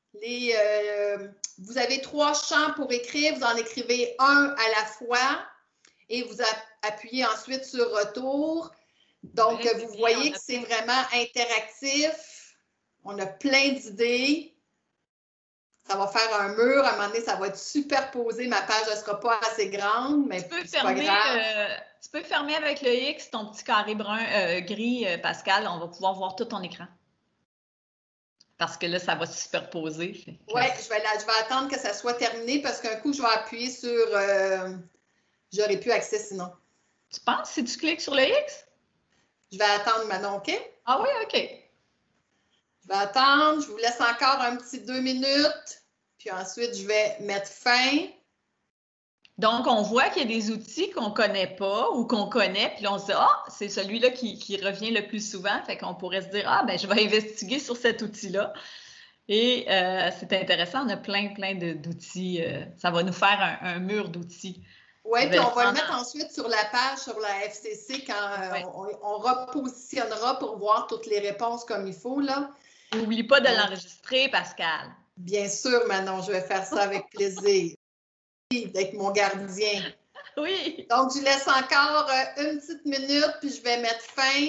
vous avez 3 champs pour écrire. Vous en écrivez un à la fois et vous appuyez ensuite sur « Retour ». Donc, vous voyez que c'est vraiment interactif. On a plein d'idées. Ça va faire un mur. À un moment donné, ça va être superposé. Ma page ne sera pas assez grande, mais c'est pas grave. Tu peux fermer avec le X ton petit carré brun gris, Pascal. On va pouvoir voir tout ton écran. Parce que là, ça va se superposer. Oui, je vais attendre que ça soit terminé parce qu'un coup, je vais appuyer sur... j'aurais plus accès sinon. Tu penses si tu cliques sur le X? Je vais attendre, Manon, OK? Ah oui, OK. Je vais attendre. Je vous laisse encore un petit 2 minutes. Puis ensuite, je vais mettre fin. Donc, on voit qu'il y a des outils qu'on ne connaît pas ou qu'on connaît, puis là, on se dit « Ah, c'est celui-là qui revient le plus souvent. » Fait qu'on pourrait se dire « Ah, ben je vais investiguer sur cet outil-là. » Et c'est intéressant, on a plein d'outils. Ça va nous faire un mur d'outils. Oui, puis on va le mettre ensuite sur la page, sur la FCC, quand on repositionnera pour voir toutes les réponses comme il faut, là. N'oublie pas de l'enregistrer, Pascal. Bien sûr, Manon, je vais faire ça avec plaisir. Avec mon gardien. Oui. Donc, je laisse encore une petite minute, puis je vais mettre fin.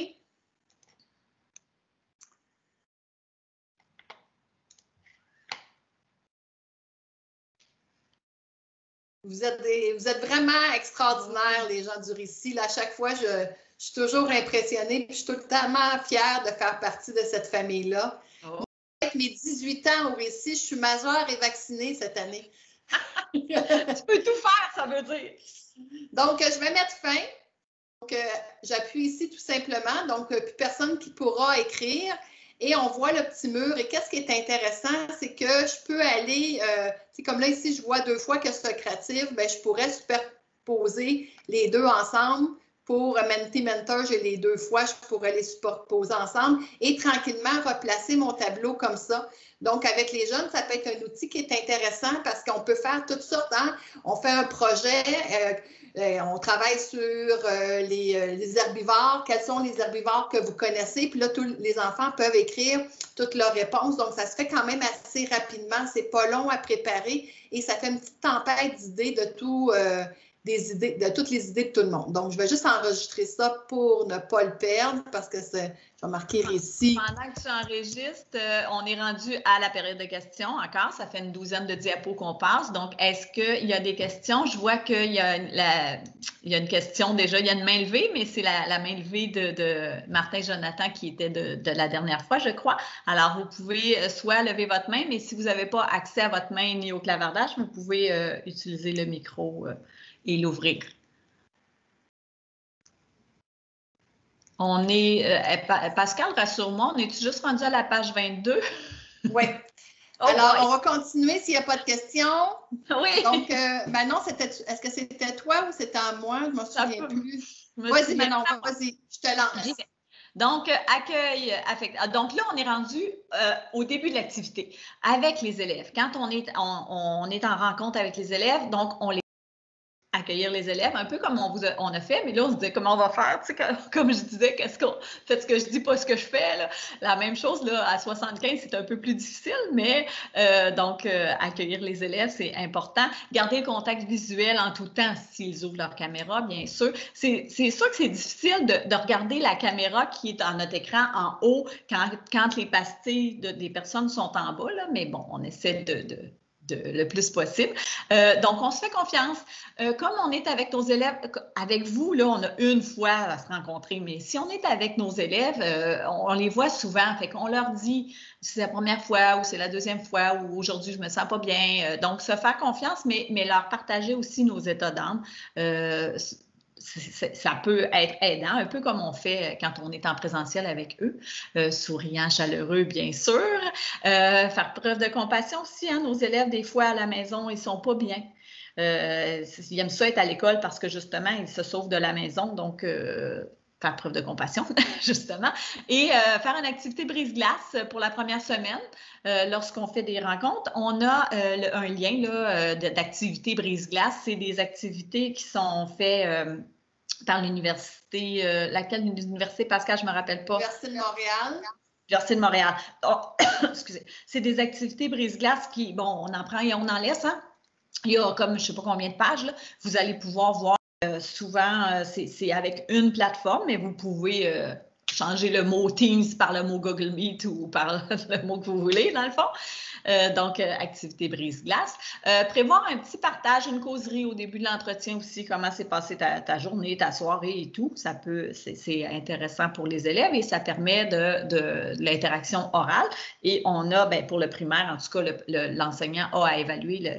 Vous êtes vraiment extraordinaires, les gens du récit. Là, à chaque fois, je suis toujours impressionnée, puis je suis totalement fière de faire partie de cette famille-là. Oh. Avec mes 18 ans au récit, je suis majeure et vaccinée cette année. Tu peux tout faire, ça veut dire. Donc, je vais mettre fin. Donc, j'appuie ici tout simplement. Donc, plus personne qui pourra écrire. Et on voit le petit mur. Et qu'est-ce qui est intéressant, c'est que je peux aller, comme là ici, je vois 2 fois que Socrative, bien, je pourrais superposer les deux ensemble. Pour Menti-Mentor, j'ai les 2 fois, je pourrais les superposer ensemble et tranquillement replacer mon tableau comme ça. Donc, avec les jeunes, ça peut être un outil qui est intéressant parce qu'on peut faire toutes sortes. Hein? On fait un projet, on travaille sur les herbivores. Quels sont les herbivores que vous connaissez? Puis là, tous les enfants peuvent écrire toutes leurs réponses. Donc, ça se fait quand même assez rapidement. C'est pas long à préparer et ça fait une petite tempête d'idées de tout. Des idées, de toutes les idées de tout le monde. Donc, je vais juste enregistrer ça pour ne pas le perdre parce que je vais marquer récit. Pendant que tu enregistres, on est rendu à la période de questions encore. Ça fait une 12aine de diapos qu'on passe. Donc, est-ce qu'il y a des questions? Je vois qu'il y a une question déjà. Il y a une main levée, mais c'est la main levée de Martin Jonathan qui était de la dernière fois, je crois. Alors, vous pouvez soit lever votre main, mais si vous n'avez pas accès à votre main ni au clavardage, vous pouvez utiliser le micro et l'ouvrir. On est, Pascal, rassure-moi, on est juste rendu à la page 22? Oui. Alors, on va continuer s'il n'y a pas de questions. Oui. Donc, Manon, est-ce que c'était toi ou c'était à moi? Je ne me souviens plus. Vas-y, Manon, vas-y, je te lance. Donc, accueil affectif. Donc là, on est rendu au début de l'activité avec les élèves. Quand on est en rencontre avec les élèves, donc on les accueillir les élèves, un peu comme on a fait, mais là, on se disait comment on va faire, tu sais, comme je disais, faites ce que je dis, pas ce que je fais, là. La même chose, là, à 75, c'est un peu plus difficile, mais donc, accueillir les élèves, c'est important. Garder le contact visuel en tout temps s'ils ouvrent leur caméra, bien sûr. C'est sûr que c'est difficile de regarder la caméra qui est dans notre écran en haut quand les pastilles des personnes sont en bas, là, mais bon, on essaie le plus possible. Donc, on se fait confiance. Comme on est avec nos élèves, avec vous, là, on a une fois à se rencontrer, mais si on est avec nos élèves, on les voit souvent. Fait qu'on leur dit si c'est la première fois ou c'est la deuxième fois ou aujourd'hui, je me sens pas bien. Donc, se faire confiance, mais leur partager aussi nos états d'âme. Ça peut être aidant, un peu comme on fait quand on est en présentiel avec eux, souriant, chaleureux, bien sûr. Faire preuve de compassion aussi, hein, nos élèves, des fois, à la maison, ils ne sont pas bien. Ils aiment ça être à l'école parce que, justement, ils se sauvent de la maison, donc faire preuve de compassion, justement. Et faire une activité brise-glace pour la première semaine. Lorsqu'on fait des rencontres, on a un lien d'activité brise-glace. C'est des activités qui sont faites par l'université, laquelle université, Pascal, je ne me rappelle pas. L'Université de Montréal. L'Université de Montréal. Oh, excusez. C'est des activités brise-glace qui, bon, on en prend et on en laisse, hein? Il y a comme, je ne sais pas combien de pages, là. Vous allez pouvoir voir souvent, c'est avec une plateforme, mais vous pouvez changer le mot Teams par le mot Google Meet ou par le mot que vous voulez, dans le fond. Donc, activité brise-glace. Prévoir un petit partage, une causerie au début de l'entretien aussi, comment s'est passée ta journée, ta soirée et tout. C'est intéressant pour les élèves et ça permet de l'interaction orale. Et on a, bien, pour le primaire, en tout cas, l'enseignant a à évaluer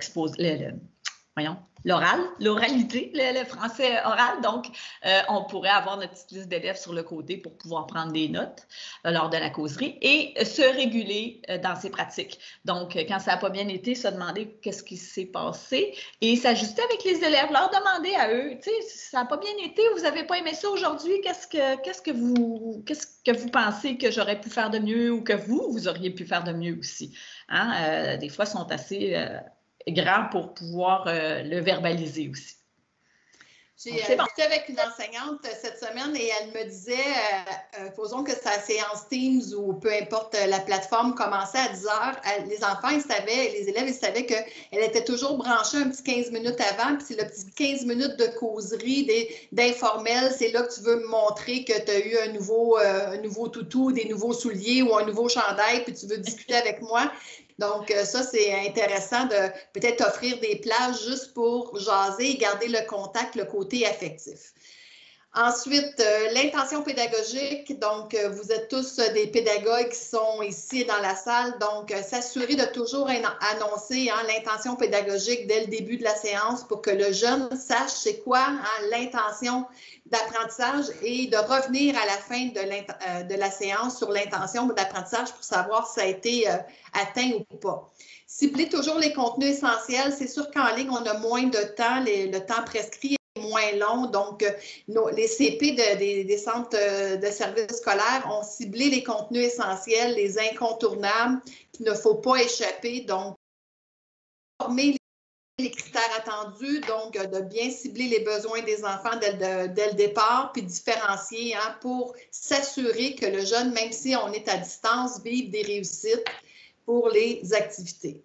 l'oralité, le français oral. Donc, on pourrait avoir notre petite liste d'élèves sur le côté pour pouvoir prendre des notes lors de la causerie et se réguler dans ses pratiques. Donc, quand ça n'a pas bien été, se demander qu'est-ce qui s'est passé et s'ajuster avec les élèves, leur demander à eux, tu sais, ça n'a pas bien été, vous n'avez pas aimé ça aujourd'hui, qu'est-ce que vous pensez que j'aurais pu faire de mieux ou que vous auriez pu faire de mieux aussi. Hein? Des fois, ils sont assez... grand pour pouvoir le verbaliser aussi. J'ai discuté avec une enseignante cette semaine et elle me disait, posons que sa séance Teams ou peu importe la plateforme commençait à 10 heures, les enfants, les élèves, ils savaient qu'elle était toujours branchée un petit 15 minutes avant, puis c'est le petit 15 minutes de causerie, d'informel, c'est là que tu veux me montrer que tu as eu un nouveau toutou, des nouveaux souliers ou un nouveau chandail, puis tu veux discuter avec moi. Donc, ça, c'est intéressant de peut-être offrir des plages juste pour jaser et garder le contact, le côté affectif. Ensuite, l'intention pédagogique. Donc, vous êtes tous des pédagogues qui sont ici dans la salle. Donc, s'assurer de toujours annoncer l'intention pédagogique dès le début de la séance pour que le jeune sache c'est quoi l'intention d'apprentissage et de revenir à la fin de la séance sur l'intention d'apprentissage pour savoir si ça a été atteint ou pas. Cibler toujours les contenus essentiels. C'est sûr qu'en ligne, on a moins de temps, le temps prescrit est moins long. Donc, les CP des centres de services scolaires ont ciblé les contenus essentiels, les incontournables qu'il ne faut pas échapper. Donc, former les critères attendus, donc de bien cibler les besoins des enfants dès le départ, puis différencier pour s'assurer que le jeune, même si on est à distance, vive des réussites pour les activités.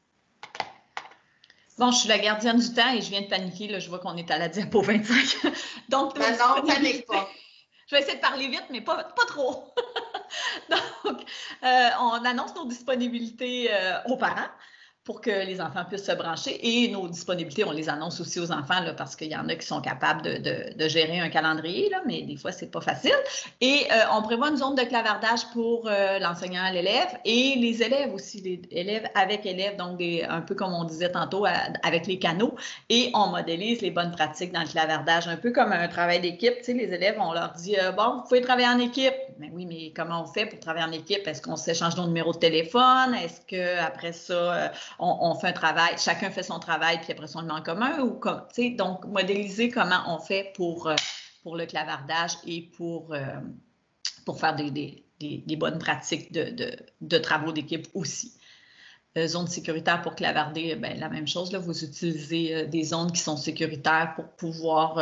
Bon, je suis la gardienne du temps et je viens de paniquer. Là, je vois qu'on est à la diapo 25. Donc, non, panique pas. Je vais essayer de parler vite, mais pas trop. Donc, on annonce nos disponibilités aux parents pour que les enfants puissent se brancher. Et nos disponibilités, on les annonce aussi aux enfants là, parce qu'il y en a qui sont capables de gérer un calendrier, là, mais des fois, c'est pas facile. Et on prévoit une zone de clavardage pour l'enseignant et l'élève et les élèves aussi, les élèves avec élèves, donc un peu comme on disait tantôt, avec les canaux. Et on modélise les bonnes pratiques dans le clavardage, un peu comme un travail d'équipe. Tu sais, les élèves, on leur dit bon, vous pouvez travailler en équipe. Mais oui, mais comment on fait pour travailler en équipe? Est-ce qu'on s'échange nos numéros de téléphone? Est-ce qu'après ça, on fait un travail, chacun fait son travail, puis après ça, on le met en commun? Ou comme, tu sais, donc, modéliser comment on fait pour le clavardage et pour faire des bonnes pratiques de travaux d'équipe aussi. Zone sécuritaire pour clavarder, bien, la même chose, là, vous utilisez des zones qui sont sécuritaires pour pouvoir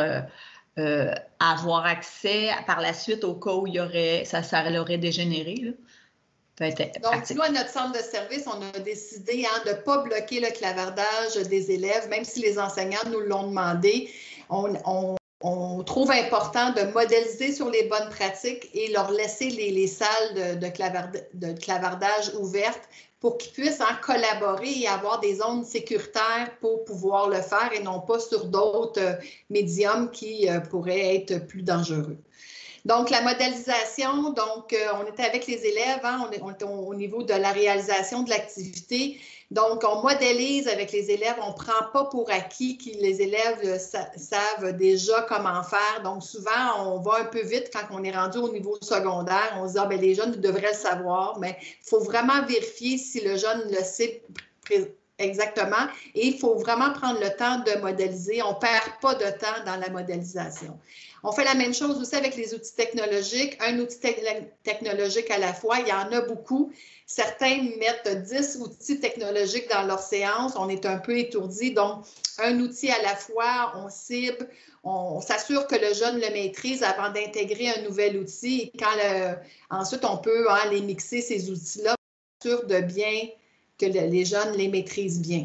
avoir accès par la suite au cas où ça l'aurait dégénéré. Là. Donc, nous, à notre centre de service, on a décidé de ne pas bloquer le clavardage des élèves, même si les enseignants nous l'ont demandé. On trouve important de modéliser sur les bonnes pratiques et leur laisser les salles de clavardage ouvertes pour qu'ils puissent collaborer et avoir des zones sécuritaires pour pouvoir le faire et non pas sur d'autres médiums qui pourraient être plus dangereux. Donc, la modélisation, donc, on était avec les élèves, on est au niveau de la réalisation de l'activité. Donc, on modélise avec les élèves, on ne prend pas pour acquis que les élèves savent déjà comment faire. Donc, souvent, on va un peu vite quand on est rendu au niveau secondaire. On se dit, bien, les jeunes devraient le savoir, mais il faut vraiment vérifier si le jeune le sait exactement. Et il faut vraiment prendre le temps de modéliser. On ne perd pas de temps dans la modélisation. On fait la même chose aussi avec les outils technologiques. Un outil technologique à la fois, il y en a beaucoup. Certains mettent 10 outils technologiques dans leur séance. On est un peu étourdi. Donc, un outil à la fois, on cible, on s'assure que le jeune le maîtrise avant d'intégrer un nouvel outil. Et ensuite, on peut les mixer, ces outils-là, pour être sûr de bien que les jeunes les maîtrisent bien.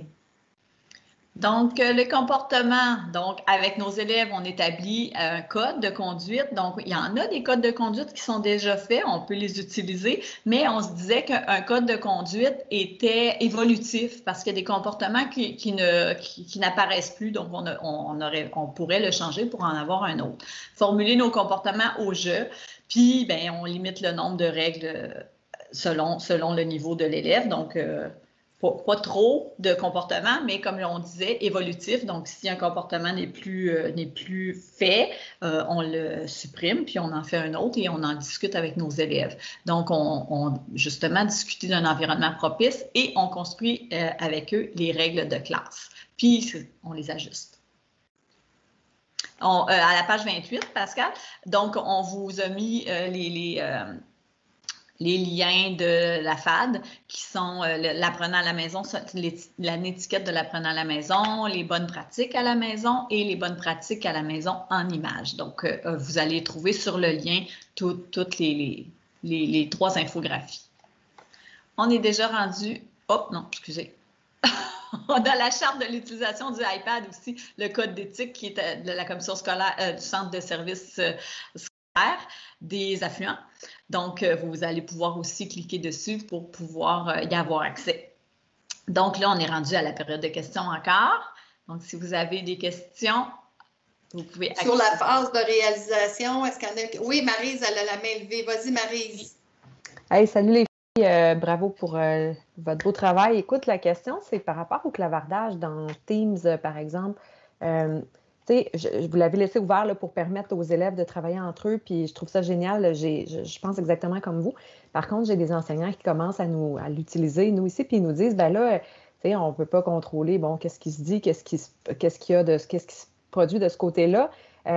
Donc, le comportement, donc avec nos élèves, on établit un code de conduite. Donc, il y en a des codes de conduite qui sont déjà faits, on peut les utiliser, mais on se disait qu'un code de conduite était évolutif parce qu'il y a des comportements qui n'apparaissent plus, donc on pourrait le changer pour en avoir un autre. Formuler nos comportements au jeu, puis bien, on limite le nombre de règles selon le niveau de l'élève. Donc, pas trop de comportement, mais comme on disait, évolutif. Donc, si un comportement n'est plus fait, on le supprime, puis on en fait un autre et on en discute avec nos élèves. Donc, on justement discuter d'un environnement propice et on construit avec eux les règles de classe. Puis, on les ajuste. À la page 28, Pascal, donc, on vous a mis les liens de la FAD, qui sont l'apprenant à la maison, l'étiquette de l'apprenant à la maison, les bonnes pratiques à la maison et les bonnes pratiques à la maison en images. Donc, vous allez trouver sur le lien toutes les 3 infographies. On est déjà rendu... Oh, non, excusez. Dans la charte de l'utilisation du iPad aussi, le code d'éthique qui est de la commission scolaire du centre de services scolaires des affluents. Donc, vous allez pouvoir aussi cliquer dessus pour pouvoir y avoir accès. Donc, là, on est rendu à la période de questions encore. Donc, si vous avez des questions, vous pouvez... Sur la phase de réalisation, est-ce qu'il y en a... Oui, Maryse, elle a la main levée. Vas-y, Maryse. Hey, salut les filles. Bravo pour votre beau travail. Écoute, la question, c'est par rapport au clavardage dans Teams, par exemple. Vous l'avez laissé ouvert là, pour permettre aux élèves de travailler entre eux, puis je trouve ça génial. Je pense exactement comme vous. Par contre, j'ai des enseignants qui commencent à l'utiliser, nous ici, puis ils nous disent, ben là, on ne peut pas contrôler, bon, qu'est-ce qui se dit, qu'est-ce qui se produit de ce côté-là.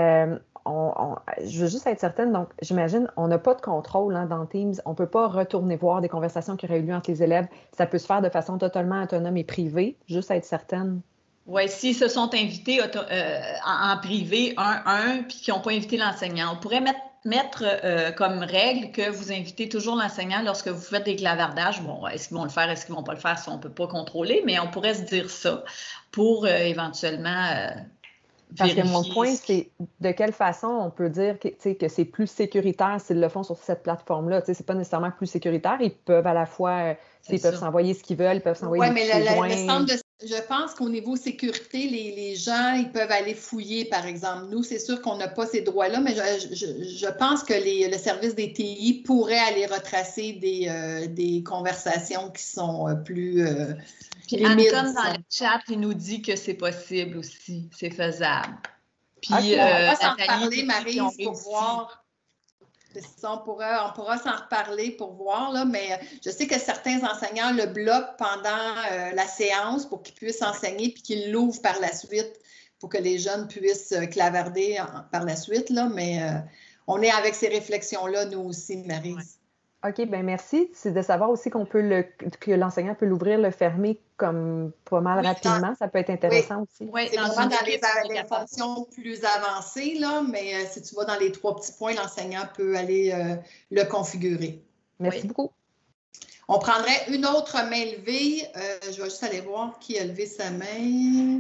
Je veux juste être certaine, donc j'imagine, on n'a pas de contrôle dans Teams. On ne peut pas retourner voir des conversations qui auraient eu lieu entre les élèves. Ça peut se faire de façon totalement autonome et privée, juste être certaine. Oui, s'ils se sont invités en privé, puis qui n'ont pas invité l'enseignant, on pourrait mettre comme règle que vous invitez toujours l'enseignant lorsque vous faites des clavardages. Bon, est-ce qu'ils vont le faire, est-ce qu'ils ne vont pas le faire, ça, on ne peut pas contrôler, mais on pourrait se dire ça pour éventuellement... Parce que mon point, c'est de quelle façon on peut dire que c'est plus sécuritaire s'ils le font sur cette plateforme-là. C'est pas nécessairement plus sécuritaire. Ils peuvent à la fois, ils peuvent s'envoyer ce qu'ils veulent, ils peuvent s'envoyer des mais je pense qu'au niveau sécurité, les gens, ils peuvent aller fouiller, par exemple. Nous, c'est sûr qu'on n'a pas ces droits-là, mais je pense que le service des TI pourrait aller retracer des conversations qui sont plus... Puis Anton, dans le chat, il nous dit que c'est possible aussi, c'est faisable. Puis, on va s'en reparler, Maryse, pour voir. On pourra s'en reparler pour voir, là, mais je sais que certains enseignants le bloquent pendant la séance pour qu'ils puissent enseigner puis qu'ils l'ouvrent par la suite pour que les jeunes puissent clavarder par la suite, là, mais on est avec ces réflexions-là, nous aussi, Maryse. Ouais. OK, bien merci. C'est de savoir aussi que l'enseignant peut l'ouvrir, le fermer comme pas mal rapidement. Ça peut être intéressant aussi. Oui, c'est vraiment dans les fonctions plus avancées, là, mais si tu vas dans les 3 petits points, l'enseignant peut aller le configurer. Merci beaucoup. On prendrait une autre main levée. Je vais juste aller voir qui a levé sa main.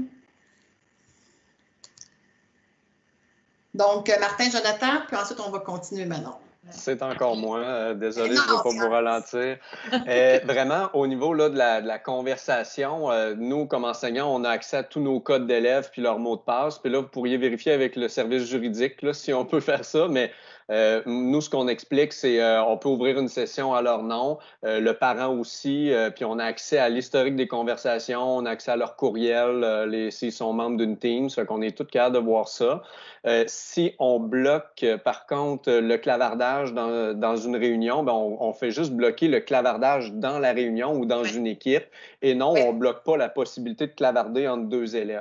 Donc, Martin, Jonathan, puis ensuite, on va continuer maintenant. C'est encore moi. Désolé, je ne vais pas vous ralentir. Vraiment, au niveau là, de la conversation, nous, comme enseignants, on a accès à tous nos codes d'élèves puis leurs mots de passe. Puis là, vous pourriez vérifier avec le service juridique là, si on peut faire ça. Mais nous, ce qu'on explique, c'est on peut ouvrir une session à leur nom, le parent aussi, puis on a accès à l'historique des conversations, on a accès à leur courriel, s'ils sont membres d'une team, ça qu'on est tous capables de voir ça. Si on bloque, par contre, le clavardage dans une réunion, ben on fait juste bloquer le clavardage dans la réunion ou dans une équipe et non, on ne bloque pas la possibilité de clavarder entre 2 élèves.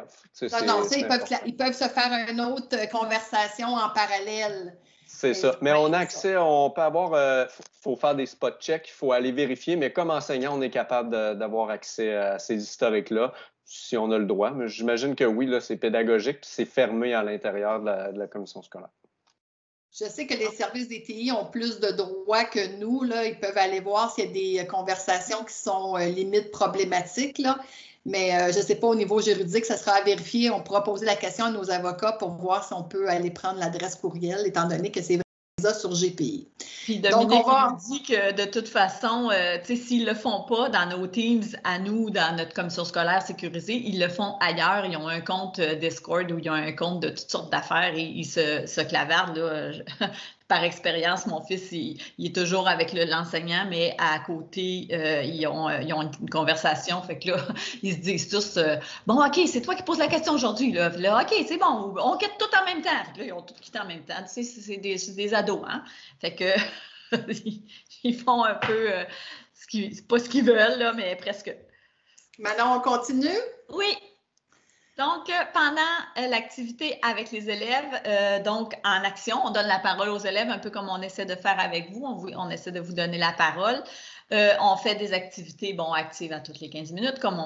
Ils peuvent se faire une autre conversation en parallèle. C'est ça. Mais on a accès, on peut avoir, faut faire des spot checks, il faut aller vérifier, mais comme enseignant, on est capable d'avoir accès à ces historiques-là, si on a le droit. Mais j'imagine que oui, là, c'est pédagogique, puis c'est fermé à l'intérieur de la commission scolaire. Je sais que les services des TI ont plus de droits que nous, là. Ils peuvent aller voir s'il y a des conversations qui sont limite problématiques, là. Mais je ne sais pas, au niveau juridique, ça sera à vérifier. On pourra poser la question à nos avocats pour voir si on peut aller prendre l'adresse courriel, étant donné que c'est ça sur GPI. Puis Dominique nous dit que de toute façon, s'ils ne le font pas dans nos Teams, à nous, dans notre commission scolaire sécurisée, ils le font ailleurs. Ils ont un compte Discord où ils ont un compte de toutes sortes d'affaires et ils se clavardent. Là. Par expérience, mon fils, il est toujours avec l'enseignant, mais à côté, ils ont une conversation. Fait que là, ils se disent tous bon, OK, c'est toi qui poses la question aujourd'hui. Là, OK, c'est bon, on quitte tout en même temps. Fait que là, ils ont tout quitté en même temps. Tu sais, c'est des ados, hein? Fait que ils font un peu pas ce qu'ils veulent, là, mais presque. Manon, on continue? Oui. Donc, pendant l'activité avec les élèves, donc en action, on donne la parole aux élèves, un peu comme on essaie de faire avec vous. On essaie de vous donner la parole. On fait des activités, actives à toutes les 15 minutes, comme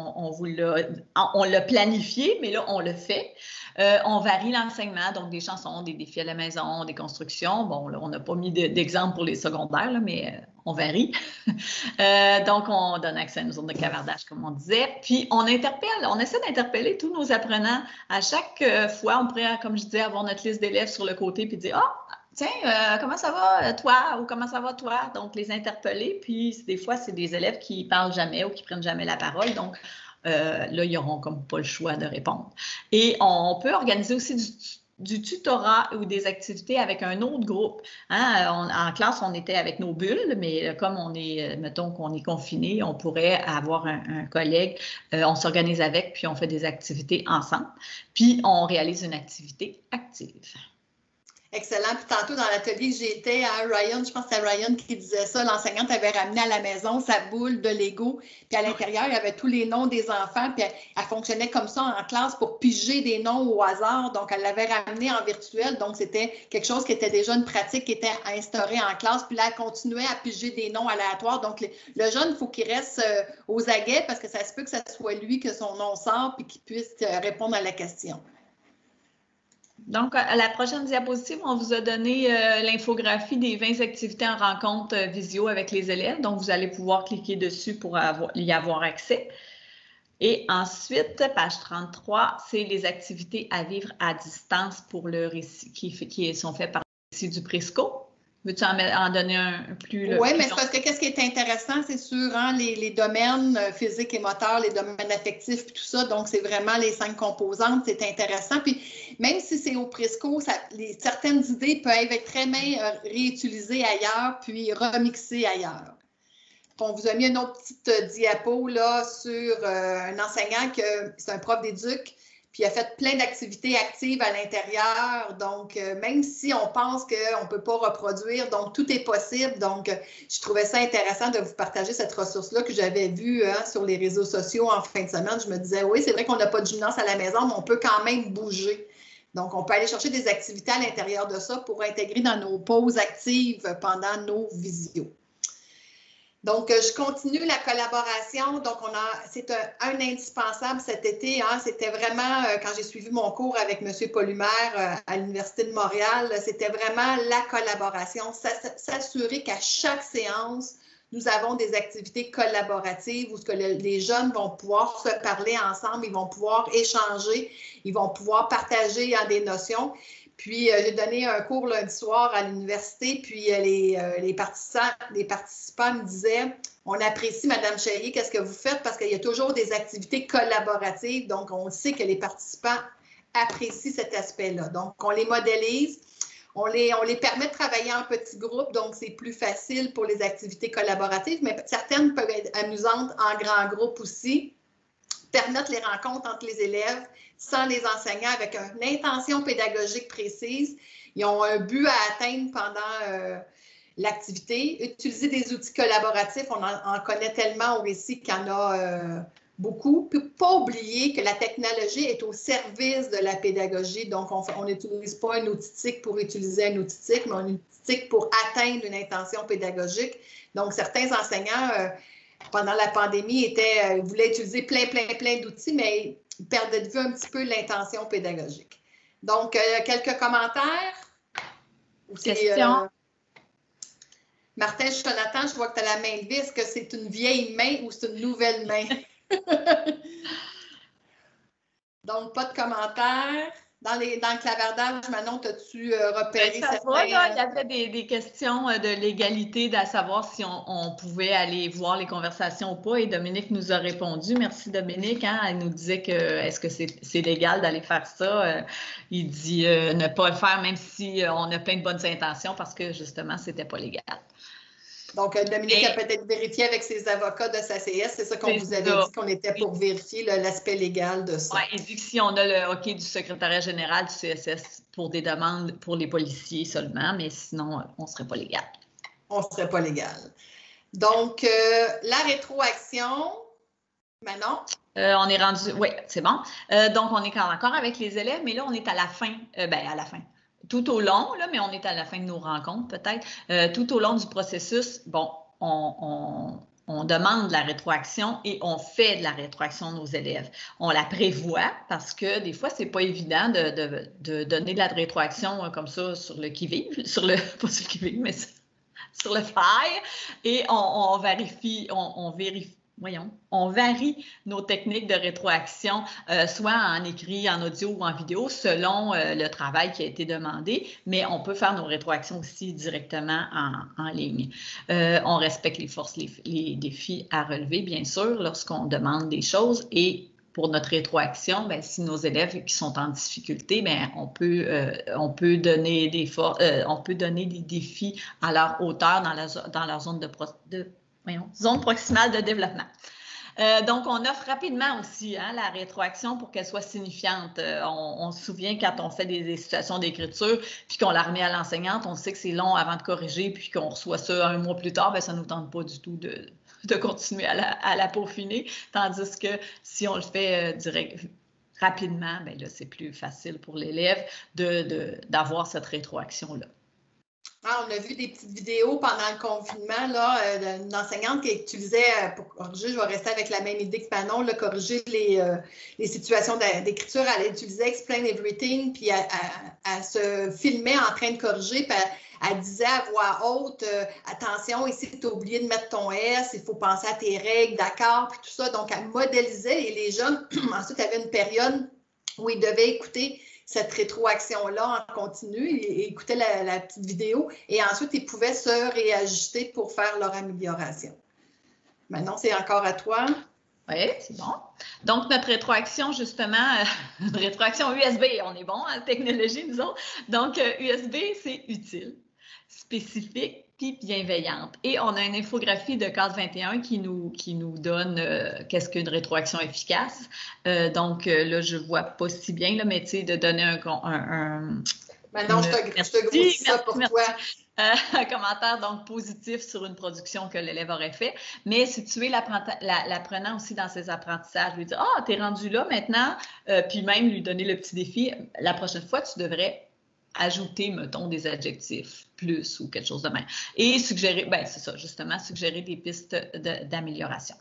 on l'a planifié, mais là, on le fait. On varie l'enseignement, donc des chansons, des défis à la maison, des constructions. Bon, là, on n'a pas mis d'exemple pour les secondaires, là, mais on varie. Donc, on donne accès à une zone de clavardage, comme on disait. Puis, on essaie d'interpeller tous nos apprenants. À chaque fois, on pourrait, comme je disais, avoir notre liste d'élèves sur le côté puis dire « Ah, tiens, comment ça va toi? » ou « Comment ça va toi? » Donc, les interpeller. Puis, des fois, c'est des élèves qui parlent jamais ou qui prennent jamais la parole. Donc, là, ils n'auront comme pas le choix de répondre. Et on peut organiser aussi du tutorat ou des activités avec un autre groupe. En classe, on était avec nos bulles, mais comme mettons qu'on est confiné, on pourrait avoir un collègue, on s'organise avec, puis on fait des activités ensemble, puis on réalise une activité active. Excellent. Puis tantôt, dans l'atelier que j'étais à Ryan, je pense que c'était Ryan qui disait ça, l'enseignante avait ramené à la maison sa boule de Lego, puis à l'intérieur, il y avait tous les noms des enfants, puis elle fonctionnait comme ça en classe pour piger des noms au hasard. Donc, elle l'avait ramené en virtuel. Donc, c'était quelque chose qui était déjà une pratique qui était instaurée en classe. Puis là, elle continuait à piger des noms aléatoires. Donc, le jeune, il faut qu'il reste aux aguets parce que ça se peut que ce soit lui que son nom sort puis qu'il puisse répondre à la question. Donc, à la prochaine diapositive, on vous a donné l'infographie des 20 activités en rencontre visio avec les élèves. Donc, vous allez pouvoir cliquer dessus pour y avoir accès. Et ensuite, page 33, c'est les activités à vivre à distance pour le récit qui sont faites par le récit du Presco. Veux-tu en donner un plus? Oui, mais c'est parce que qu'est-ce qui est intéressant, c'est sûr, les domaines physiques et moteurs, les domaines affectifs, puis tout ça. Donc, c'est vraiment les 5 composantes, c'est intéressant. Puis, même si c'est au Presco, certaines idées peuvent être très bien réutilisées ailleurs, puis remixées ailleurs. On vous a mis une autre petite diapo là, sur un enseignant c'est un prof d'éduc, puis il a fait plein d'activités actives à l'intérieur. Donc, même si on pense qu'on ne peut pas reproduire, donc tout est possible. Donc, je trouvais ça intéressant de vous partager cette ressource-là que j'avais vue sur les réseaux sociaux en fin de semaine. Je me disais, oui, c'est vrai qu'on n'a pas de gymnase à la maison, mais on peut quand même bouger. Donc, on peut aller chercher des activités à l'intérieur de ça pour intégrer dans nos pauses actives pendant nos visios. Donc, je continue la collaboration. Donc, c'est un indispensable cet été. C'était vraiment, quand j'ai suivi mon cours avec M. Pollumer à l'Université de Montréal, c'était vraiment la collaboration. S'assurer qu'à chaque séance, nous avons des activités collaboratives où les jeunes vont pouvoir se parler ensemble, ils vont pouvoir échanger, ils vont pouvoir partager des notions. Puis, j'ai donné un cours lundi soir à l'université, puis les participants me disaient « On apprécie, Mme Chaillier, qu'est-ce que vous faites? Parce qu'il y a toujours des activités collaboratives. » Donc, on sait que les participants apprécient cet aspect-là. Donc, on les modélise, on les permet de travailler en petits groupes, donc c'est plus facile pour les activités collaboratives, mais certaines peuvent être amusantes en grand groupe aussi. Permettre les rencontres entre les élèves sans les enseignants avec une intention pédagogique précise. Ils ont un but à atteindre pendant l'activité. Utiliser des outils collaboratifs, on en connaît tellement au récit qu'il y en a beaucoup. Puis, pas oublier que la technologie est au service de la pédagogie. Donc, on n'utilise pas un outil TIC pour utiliser un outil TIC, mais un outil TIC pour atteindre une intention pédagogique. Donc, certains enseignants... pendant la pandémie, voulaient utiliser plein d'outils, mais ils perdaient de vue un petit peu l'intention pédagogique. Donc, quelques commentaires? Questions? Martin, Jonathan, je vois que tu as la main levée. Est-ce que c'est une vieille main ou c'est une nouvelle main? Donc, pas de commentaires. Dans le clavardage, Manon, as-tu repéré ça va, là, il y avait des questions de l'égalité, à savoir si on pouvait aller voir les conversations ou pas. Et Dominique nous a répondu. Merci, Dominique. Elle nous disait que est-ce que c'est légal d'aller faire ça? Il dit ne pas le faire, même si on a plein de bonnes intentions, parce que justement, c'était pas légal. Donc, Dominique a peut-être vérifié avec ses avocats de sa CS. C'est ça qu'on vous avait dit, qu'on était pour vérifier l'aspect légal de ça. Oui, il dit que si on a le OK du secrétariat général du CSS pour des demandes pour les policiers seulement, mais sinon, on ne serait pas légal. On ne serait pas légal. Donc, la rétroaction, Manon? On est rendu, oui, c'est bon. Donc, on est encore avec les élèves, mais là, on est à la fin, à la fin. Tout au long, là, mais on est à la fin de nos rencontres, peut-être. Tout au long du processus, bon, on demande de la rétroaction et on fait de la rétroaction de nos élèves. On la prévoit parce que des fois, c'est pas évident de donner de la rétroaction comme ça sur le qui-vive, pas sur le qui-vive, mais sur le fly. Et on vérifie, on varie nos techniques de rétroaction, soit en écrit, en audio ou en vidéo, selon le travail qui a été demandé, mais on peut faire nos rétroactions aussi directement en ligne. On respecte les forces, les défis à relever, bien sûr, lorsqu'on demande des choses et pour notre rétroaction, bien, si nos élèves qui sont en difficulté, bien, on peut donner des défis à leur hauteur dans leur zone zone proximale de développement. Donc, on offre rapidement aussi la rétroaction pour qu'elle soit signifiante. On se souvient quand on fait des situations d'écriture puis qu'on la remet à l'enseignante, on sait que c'est long avant de corriger puis qu'on reçoit ça un mois plus tard, bien, ça ne nous tente pas du tout de continuer à la peaufiner. Tandis que si on le fait rapidement, bien là, c'est plus facile pour l'élève d'avoir cette rétroaction-là. Ah, on a vu des petites vidéos pendant le confinement, là, d'une enseignante qui utilisait, pour corriger, je vais rester avec la même idée que Manon, là, corriger les situations d'écriture, elle utilisait Explain Everything, puis elle se filmait en train de corriger, puis elle disait à voix haute, attention, ici, tu as oublié de mettre ton S, il faut penser à tes règles, d'accord, puis tout ça. Donc, elle modélisait et les jeunes, ensuite, il y avait une période où ils devaient écouter cette rétroaction-là en continu, ils écoutaient la petite vidéo et ensuite, ils pouvaient se réajuster pour faire leur amélioration. Maintenant, c'est encore à toi. Oui, c'est bon. Donc, notre rétroaction, justement, une rétroaction USB, on est bon en technologie, nous autres. Donc, USB, c'est utile, spécifique, puis bienveillante. Et on a une infographie de cadre 21 qui nous donne qu'est-ce qu'une rétroaction efficace. Donc, là, je ne vois pas si bien, là, mais tu sais, de donner Maintenant, je te grossis ça pour toi. Un commentaire donc positif sur une production que l'élève aurait fait, mais situer l'apprenant aussi dans ses apprentissages, lui dire « Ah, t'es rendu là maintenant », puis même lui donner le petit défi. La prochaine fois, tu devrais ajouter, mettons, des adjectifs, plus ou quelque chose de même. Et suggérer, bien, c'est ça, justement, suggérer des pistes d'amélioration.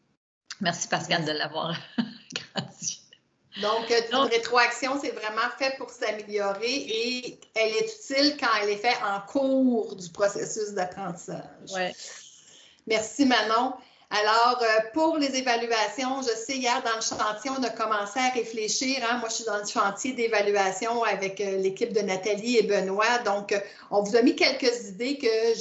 Merci, Pascal, de l'avoir grandi. Donc, une rétroaction, c'est vraiment fait pour s'améliorer et elle est utile quand elle est faite en cours du processus d'apprentissage. Ouais. Merci, Manon. Alors, pour les évaluations, je sais, hier, dans le chantier, on a commencé à réfléchir. Moi, je suis dans le chantier d'évaluation avec l'équipe de Nathalie et Benoît. Donc, on vous a mis quelques idées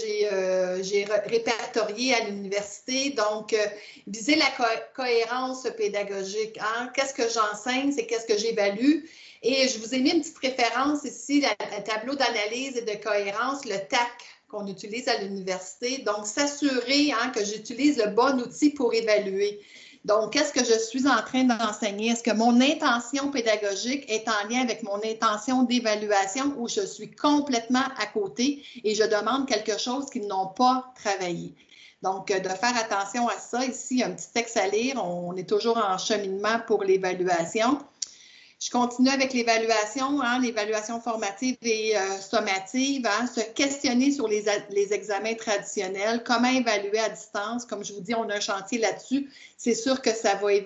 que j'ai répertoriées à l'université. Donc, viser la cohérence pédagogique. Qu'est-ce que j'enseigne? C'est qu'est-ce que j'évalue? Et je vous ai mis une petite référence ici, le tableau d'analyse et de cohérence, le TAC, qu'on utilise à l'université. Donc, s'assurer que j'utilise le bon outil pour évaluer. Donc, qu'est-ce que je suis en train d'enseigner? Est-ce que mon intention pédagogique est en lien avec mon intention d'évaluation ou je suis complètement à côté et je demande quelque chose qu'ils n'ont pas travaillé? Donc, de faire attention à ça. Ici, un petit texte à lire. On est toujours en cheminement pour l'évaluation. Je continue avec l'évaluation, l'évaluation formative et sommative, se questionner sur les examens traditionnels, comment évaluer à distance. Comme je vous dis, on a un chantier là-dessus. C'est sûr que ça va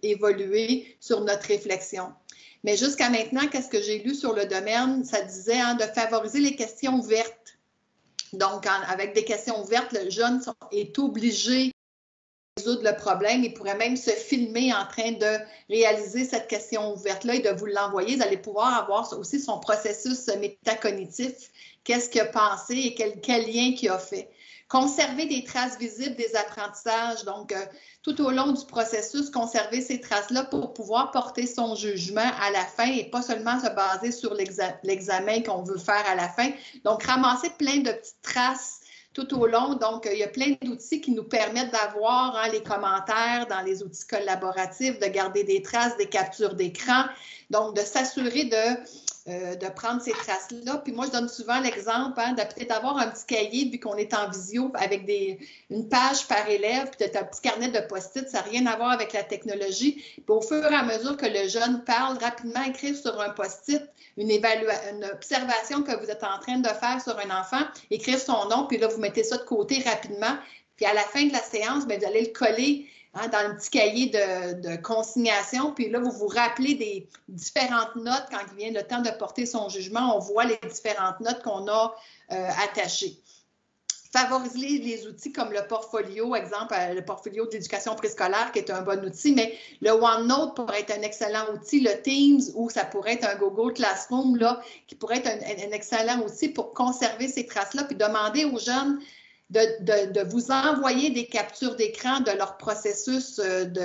évoluer sur notre réflexion. Mais jusqu'à maintenant, qu'est-ce que j'ai lu sur le domaine? Ça disait de favoriser les questions ouvertes. Donc, avec des questions ouvertes, le jeune est obligé résoudre le problème. Il pourrait même se filmer en train de réaliser cette question ouverte-là et de vous l'envoyer. Vous allez pouvoir avoir aussi son processus métacognitif. Qu'est-ce qu'il a pensé et quel lien qu'il a fait. Conserver des traces visibles des apprentissages. Donc, tout au long du processus, conserver ces traces-là pour pouvoir porter son jugement à la fin et pas seulement se baser sur l'examen qu'on veut faire à la fin. Donc, ramasser plein de petites traces tout au long. Donc, il y a plein d'outils qui nous permettent d'avoir les commentaires dans les outils collaboratifs, de garder des traces, des captures d'écran. Donc, de s'assurer de de prendre ces traces-là. Puis moi, je donne souvent l'exemple de peut-être avoir un petit cahier, vu qu'on est en visio, avec une page par élève, puis peut-être un petit carnet de post-it, ça n'a rien à voir avec la technologie. Puis au fur et à mesure que le jeune parle, rapidement écrire sur un post-it une observation que vous êtes en train de faire sur un enfant, écrire son nom, puis là, vous mettez ça de côté rapidement. Puis à la fin de la séance, bien, vous allez le coller dans le petit cahier de consignation. Puis là, vous vous rappelez des différentes notes quand il vient le temps de porter son jugement. On voit les différentes notes qu'on a attachées. Favoriser les outils comme le portfolio, exemple, le portfolio d'éducation préscolaire qui est un bon outil, mais le OneNote pourrait être un excellent outil, le Teams ou ça pourrait être un Google Classroom là, qui pourrait être un excellent outil pour conserver ces traces-là, puis demander aux jeunes de vous envoyer des captures d'écran de leur processus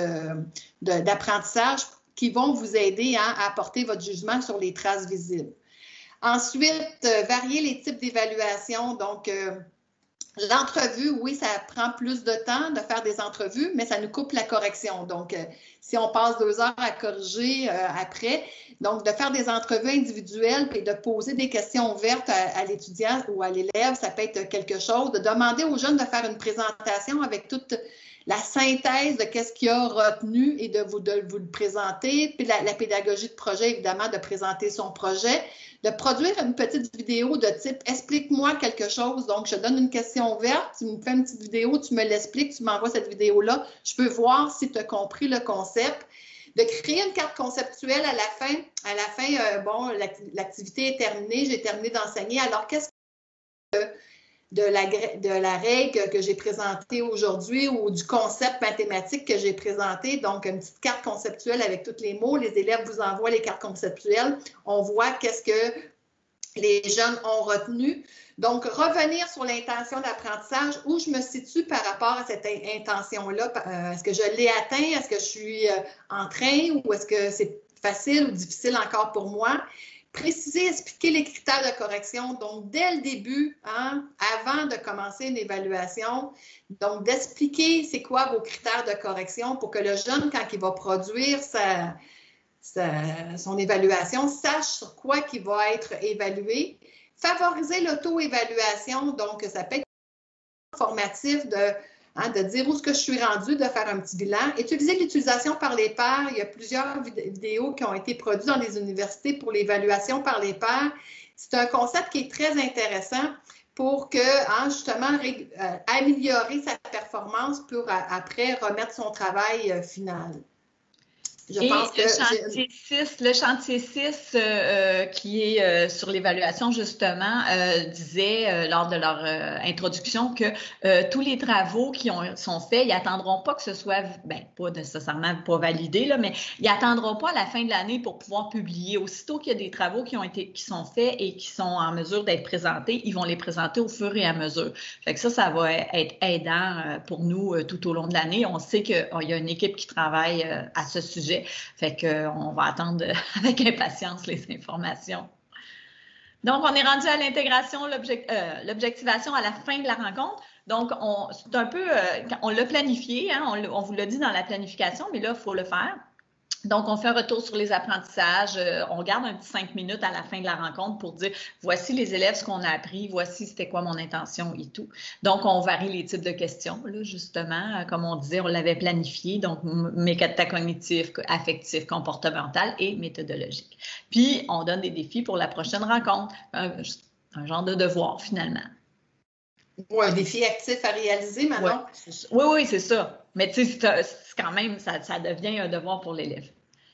d'apprentissage qui vont vous aider à apporter votre jugement sur les traces visibles. Ensuite, varier les types d'évaluation. Donc, l'entrevue, oui, ça prend plus de temps de faire des entrevues, mais ça nous coupe la correction. Donc, si on passe 2 heures à corriger après, donc de faire des entrevues individuelles et de poser des questions ouvertes à l'étudiant ou à l'élève, ça peut être quelque chose. De demander aux jeunes de faire une présentation avec toute la synthèse de qu'est-ce qu'il a retenu et de vous le présenter. Puis la pédagogie de projet, évidemment, de présenter son projet. De produire une petite vidéo de type « Explique-moi quelque chose ». Donc, je donne une question ouverte, tu me fais une petite vidéo, tu me l'expliques, tu m'envoies cette vidéo-là. Je peux voir si tu as compris le concept. De créer une carte conceptuelle à la fin. À la fin, bon, l'activité est terminée, j'ai terminé d'enseigner. Alors, qu'est-ce que de la règle que j'ai présentée aujourd'hui ou du concept mathématique que j'ai présenté. Donc, une petite carte conceptuelle avec tous les mots. Les élèves vous envoient les cartes conceptuelles. On voit qu'est-ce que les jeunes ont retenu. Donc, revenir sur l'intention d'apprentissage, où je me situe par rapport à cette intention-là. Est-ce que je l'ai atteint? Est-ce que je suis en train ou est-ce que c'est facile ou difficile encore pour moi? Préciser, expliquer les critères de correction. Donc, dès le début, avant de commencer une évaluation, donc d'expliquer c'est quoi vos critères de correction pour que le jeune, quand il va produire son évaluation, sache sur quoi il va être évalué. Favoriser l'auto-évaluation, donc ça peut être formatif de dire où est-ce que je suis rendue, de faire un petit bilan. Utiliser l'utilisation par les pairs. Il y a plusieurs vidéos qui ont été produites dans les universités pour l'évaluation par les pairs. C'est un concept qui est très intéressant pour que, justement, améliorer sa performance pour après remettre son travail final. Et le chantier 6 qui est sur l'évaluation, justement, disait lors de leur introduction que tous les travaux qui sont faits, ils n'attendront pas que ce soit, pas nécessairement pas validé, là, mais ils n'attendront pas à la fin de l'année pour pouvoir publier. Aussitôt qu'il y a des travaux qui sont faits et qui sont en mesure d'être présentés, ils vont les présenter au fur et à mesure. Fait que ça va être aidant pour nous tout au long de l'année. On sait qu'il y a une équipe qui travaille à ce sujet. Fait qu'on va attendre avec impatience les informations. Donc, on est rendu à l'intégration, l'objectivation à la fin de la rencontre. Donc, c'est un peu, on l'a planifié, on vous l'a dit dans la planification, mais là, il faut le faire. Donc, on fait un retour sur les apprentissages. On garde un petit 5 minutes à la fin de la rencontre pour dire voici les élèves, ce qu'on a appris, voici c'était quoi mon intention et tout. Donc, on varie les types de questions, là, justement. Comme on disait, on l'avait planifié. Donc, métacognitif, affectif, comportemental et méthodologique. Puis, on donne des défis pour la prochaine rencontre. Un genre de devoir, finalement. Ou un défi actif à réaliser, maintenant. Oui, c'est ça. Mais tu sais, c'est quand même, ça devient un devoir pour l'élève.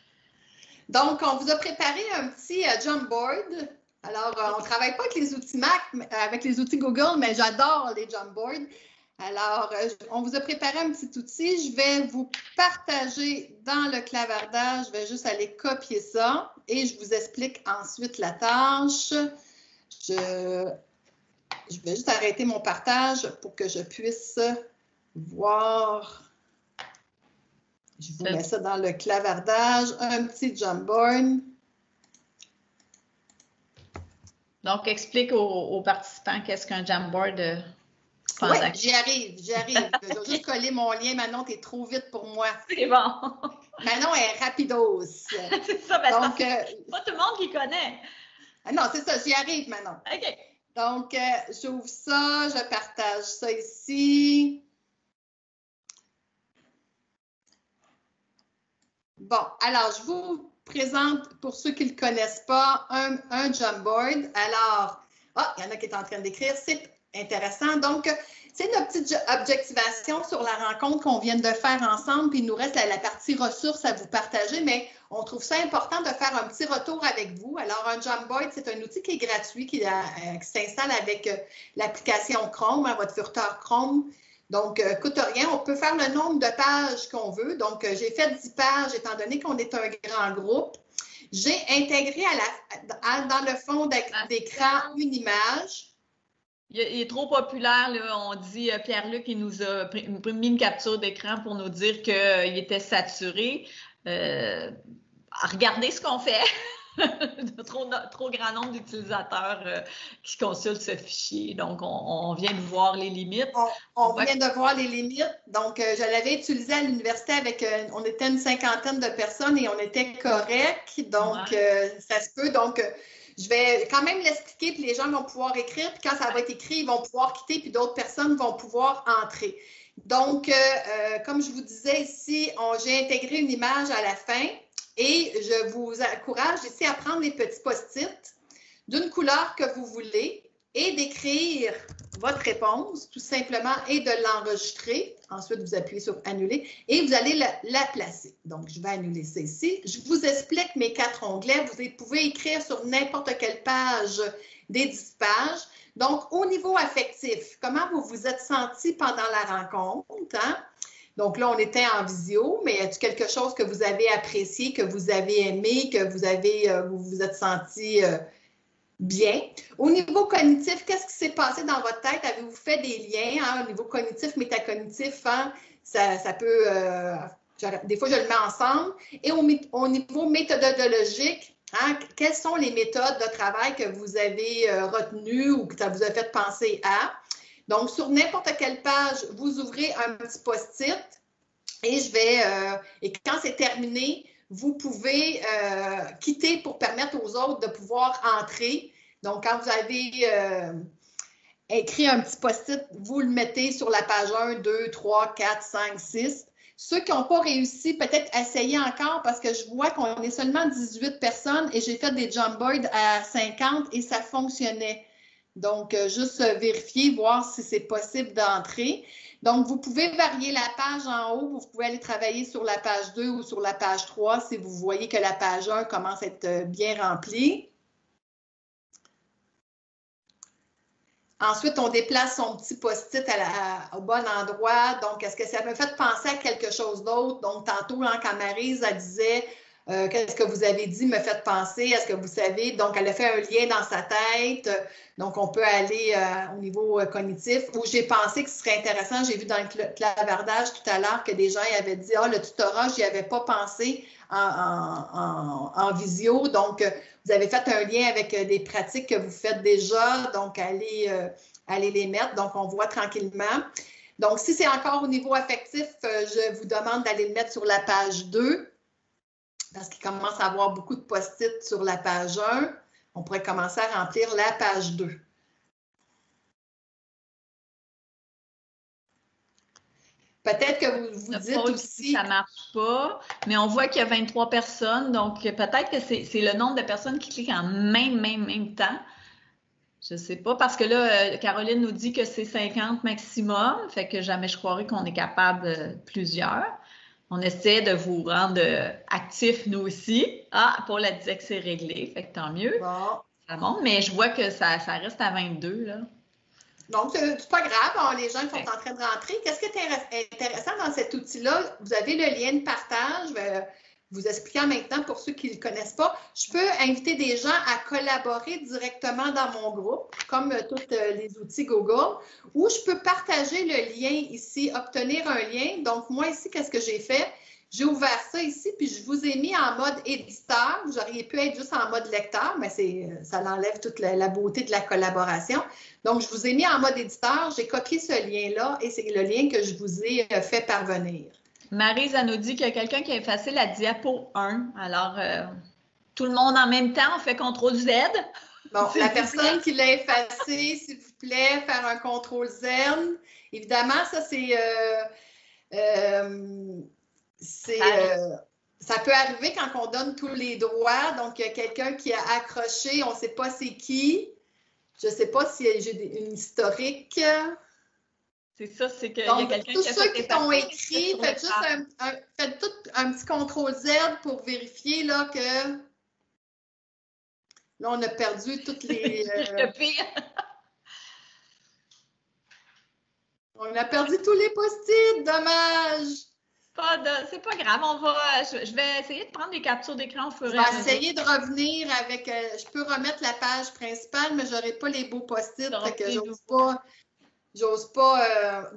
Donc, on vous a préparé un petit Jamboard. Alors, on ne travaille pas avec les outils Mac, avec les outils Google, mais j'adore les Jamboards. Alors, on vous a préparé un petit outil. Je vais vous partager dans le clavardage. Je vais juste aller copier ça et je vous explique ensuite la tâche. Je vais juste arrêter mon partage pour que je puisse voir. Je vous mets ça dans le clavardage. Un petit Jamboard. Donc, explique aux participants qu'est-ce qu'un Jamboard. Oui, j'y arrive. Je vais juste coller mon lien. Manon, tu es trop vite pour moi. C'est bon. Manon est rapidos. C'est ça, parce que c'est pas tout le monde qui connaît. Ah non, c'est ça, j'y arrive maintenant. OK. Donc, j'ouvre ça, je partage ça ici. Bon, alors, je vous présente, pour ceux qui ne le connaissent pas, un Jamboard. Alors, il y en a qui est en train d'écrire, c'est intéressant. Donc, c'est notre petite objectivation sur la rencontre qu'on vient de faire ensemble, puis il nous reste la partie ressources à vous partager, mais on trouve ça important de faire un petit retour avec vous. Alors, un Jamboard, c'est un outil qui est gratuit, qui s'installe avec l'application Chrome, votre furteur Chrome. Donc, coûte rien, on peut faire le nombre de pages qu'on veut. Donc, j'ai fait 10 pages, étant donné qu'on est un grand groupe. J'ai intégré dans le fond d'écran une image. Il est trop populaire, là. On dit, Pierre-Luc, il nous a mis une capture d'écran pour nous dire qu'il était saturé. Regardez ce qu'on fait. trop grand nombre d'utilisateurs qui consultent ce fichier. Donc, on vient de voir les limites. On vient de voir les limites. Donc, je l'avais utilisé à l'université avec, on était une 50aine de personnes et on était correct. Donc, ça se peut. Donc, je vais quand même l'expliquer, puis les gens vont pouvoir écrire. Puis quand ça va être écrit, ils vont pouvoir quitter, puis d'autres personnes vont pouvoir entrer. Donc, comme je vous disais ici, j'ai intégré une image à la fin. Et je vous encourage ici à prendre les petits post-it d'une couleur que vous voulez et d'écrire votre réponse, tout simplement, et de l'enregistrer. Ensuite, vous appuyez sur « Annuler » et vous allez la placer. Donc, je vais annuler ça ici. Je vous explique mes 4 onglets. Vous pouvez écrire sur n'importe quelle page des 10 pages. Donc, au niveau affectif, comment vous vous êtes senti pendant la rencontre, hein? Donc là, on était en visio, mais y a-t-il quelque chose que vous avez apprécié, que vous avez aimé, que vous vous êtes senti bien? Au niveau cognitif, qu'est-ce qui s'est passé dans votre tête? Avez-vous fait des liens, hein, au niveau cognitif, métacognitif? Hein? Ça peut... des fois, je le mets ensemble. Et au niveau méthodologique, hein, quelles sont les méthodes de travail que vous avez retenues ou que ça vous a fait penser à? Donc, sur n'importe quelle page, vous ouvrez un petit post-it et et quand c'est terminé, vous pouvez quitter pour permettre aux autres de pouvoir entrer. Donc, quand vous avez écrit un petit post-it, vous le mettez sur la page 1, 2, 3, 4, 5, 6. Ceux qui n'ont pas réussi, peut-être essayer encore parce que je vois qu'on est seulement 18 personnes et j'ai fait des Jamboards à 50 et ça fonctionnait. Donc, juste vérifier, voir si c'est possible d'entrer. Donc, vous pouvez varier la page en haut. Vous pouvez aller travailler sur la page 2 ou sur la page 3 si vous voyez que la page 1 commence à être bien remplie. Ensuite, on déplace son petit post-it au bon endroit. Donc, est-ce que ça me fait penser à quelque chose d'autre? Donc, tantôt, quand Maryse, elle disait qu'est-ce que vous avez dit me fait penser, est-ce que vous savez? Donc, elle a fait un lien dans sa tête. Donc, on peut aller au niveau cognitif. Où j'ai pensé que ce serait intéressant, j'ai vu dans le clavardage tout à l'heure que des gens avaient dit « Ah, le tutorat, je n'y avais pas pensé en visio. » Donc, vous avez fait un lien avec des pratiques que vous faites déjà. Donc, allez les mettre. Donc, on voit tranquillement. Donc, si c'est encore au niveau affectif, je vous demande d'aller le mettre sur la page 2. Parce qu'il commence à avoir beaucoup de post-it sur la page 1. On pourrait commencer à remplir la page 2. Peut-être que vous dites aussi... Ça ne marche pas, mais on voit qu'il y a 23 personnes. Donc, peut-être que c'est le nombre de personnes qui cliquent en même temps. Je ne sais pas, parce que là, Caroline nous dit que c'est 50 maximum. Fait que jamais je croirais qu'on est capable plusieurs. On essaie de vous rendre actifs, nous aussi. Ah, Paul a dit que c'est réglé, fait que tant mieux. Bon. Ça monte, mais je vois que ça reste à 22, là. Donc, c'est pas grave, les gens sont en train de rentrer. Qu'est-ce qui est intéressant dans cet outil-là? Vous avez le lien de partage. Je vais vous expliquer maintenant pour ceux qui ne le connaissent pas. Je peux inviter des gens à collaborer directement dans mon groupe, comme tous les outils Google, ou je peux partager le lien ici, obtenir un lien. Donc, moi ici, qu'est-ce que j'ai fait? J'ai ouvert ça ici, puis je vous ai mis en mode éditeur. Vous auriez pu être juste en mode lecteur, mais ça enlève toute la beauté de la collaboration. Donc, je vous ai mis en mode éditeur. J'ai copié ce lien-là et c'est le lien que je vous ai fait parvenir. Maryse, elle nous dit qu'il y a quelqu'un qui a effacé la diapo 1. Alors, tout le monde en même temps, on fait CTRL-Z. Bon, la personne qui l'a effacé, s'il vous plaît, faire un CTRL-Z. Évidemment, ça, ça peut arriver quand on donne tous les droits. Donc, il y a quelqu'un qui a accroché, on ne sait pas c'est qui. Je ne sais pas si j'ai une historique. C'est ça, c'est qu'il y a quelqu'un qui a tous ceux qui t'ont écrit, faites juste faites tout un petit CTRL-Z pour vérifier là, que là, on a perdu toutes les... Le pire. On a perdu tous les post-it, dommage! C'est pas grave, je vais essayer de prendre des captures d'écran au fur et à mesure. Je vais essayer de revenir avec... je peux remettre la page principale, mais je n'aurai pas les beaux post-it, fait que j'ose pas...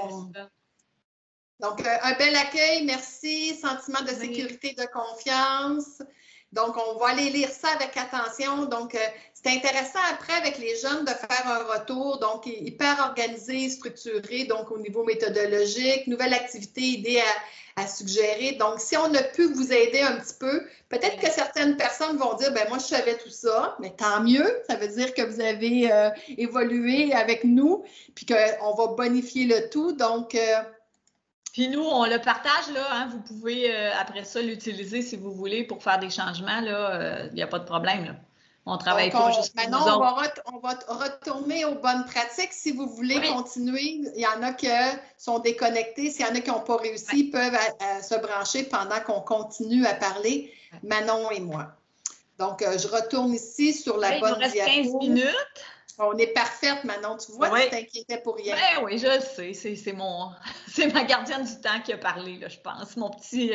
Donc, un bel accueil, merci, sentiment de sécurité, de confiance. Donc, on va aller lire ça avec attention. Donc, c'est intéressant après avec les jeunes de faire un retour. Donc, hyper organisé, structuré, donc au niveau méthodologique, nouvelle activité, idée à suggérer. Donc, si on a pu vous aider un petit peu, peut-être que certaines personnes vont dire, ben moi, je savais tout ça, mais tant mieux. Ça veut dire que vous avez évolué avec nous, puis qu'on va bonifier le tout. Donc, puis nous, on le partage, là, hein, vous pouvez après ça l'utiliser si vous voulez pour faire des changements, là, il n'y a pas de problème, là. On travaille pas juste pour maintenant, on va retourner aux bonnes pratiques. Si vous voulez continuer, il y en a qui sont déconnectés. S'il y en a qui n'ont pas réussi, ils peuvent se brancher pendant qu'on continue à parler, Manon et moi. Donc, je retourne ici sur la bonne diapo. Il nous reste 15 minutes. On est parfaite, Manon. Tu vois, tu t'inquiétais pour rien. Ben oui, je le sais. C'est ma gardienne du temps qui a parlé, là, je pense. Mon petit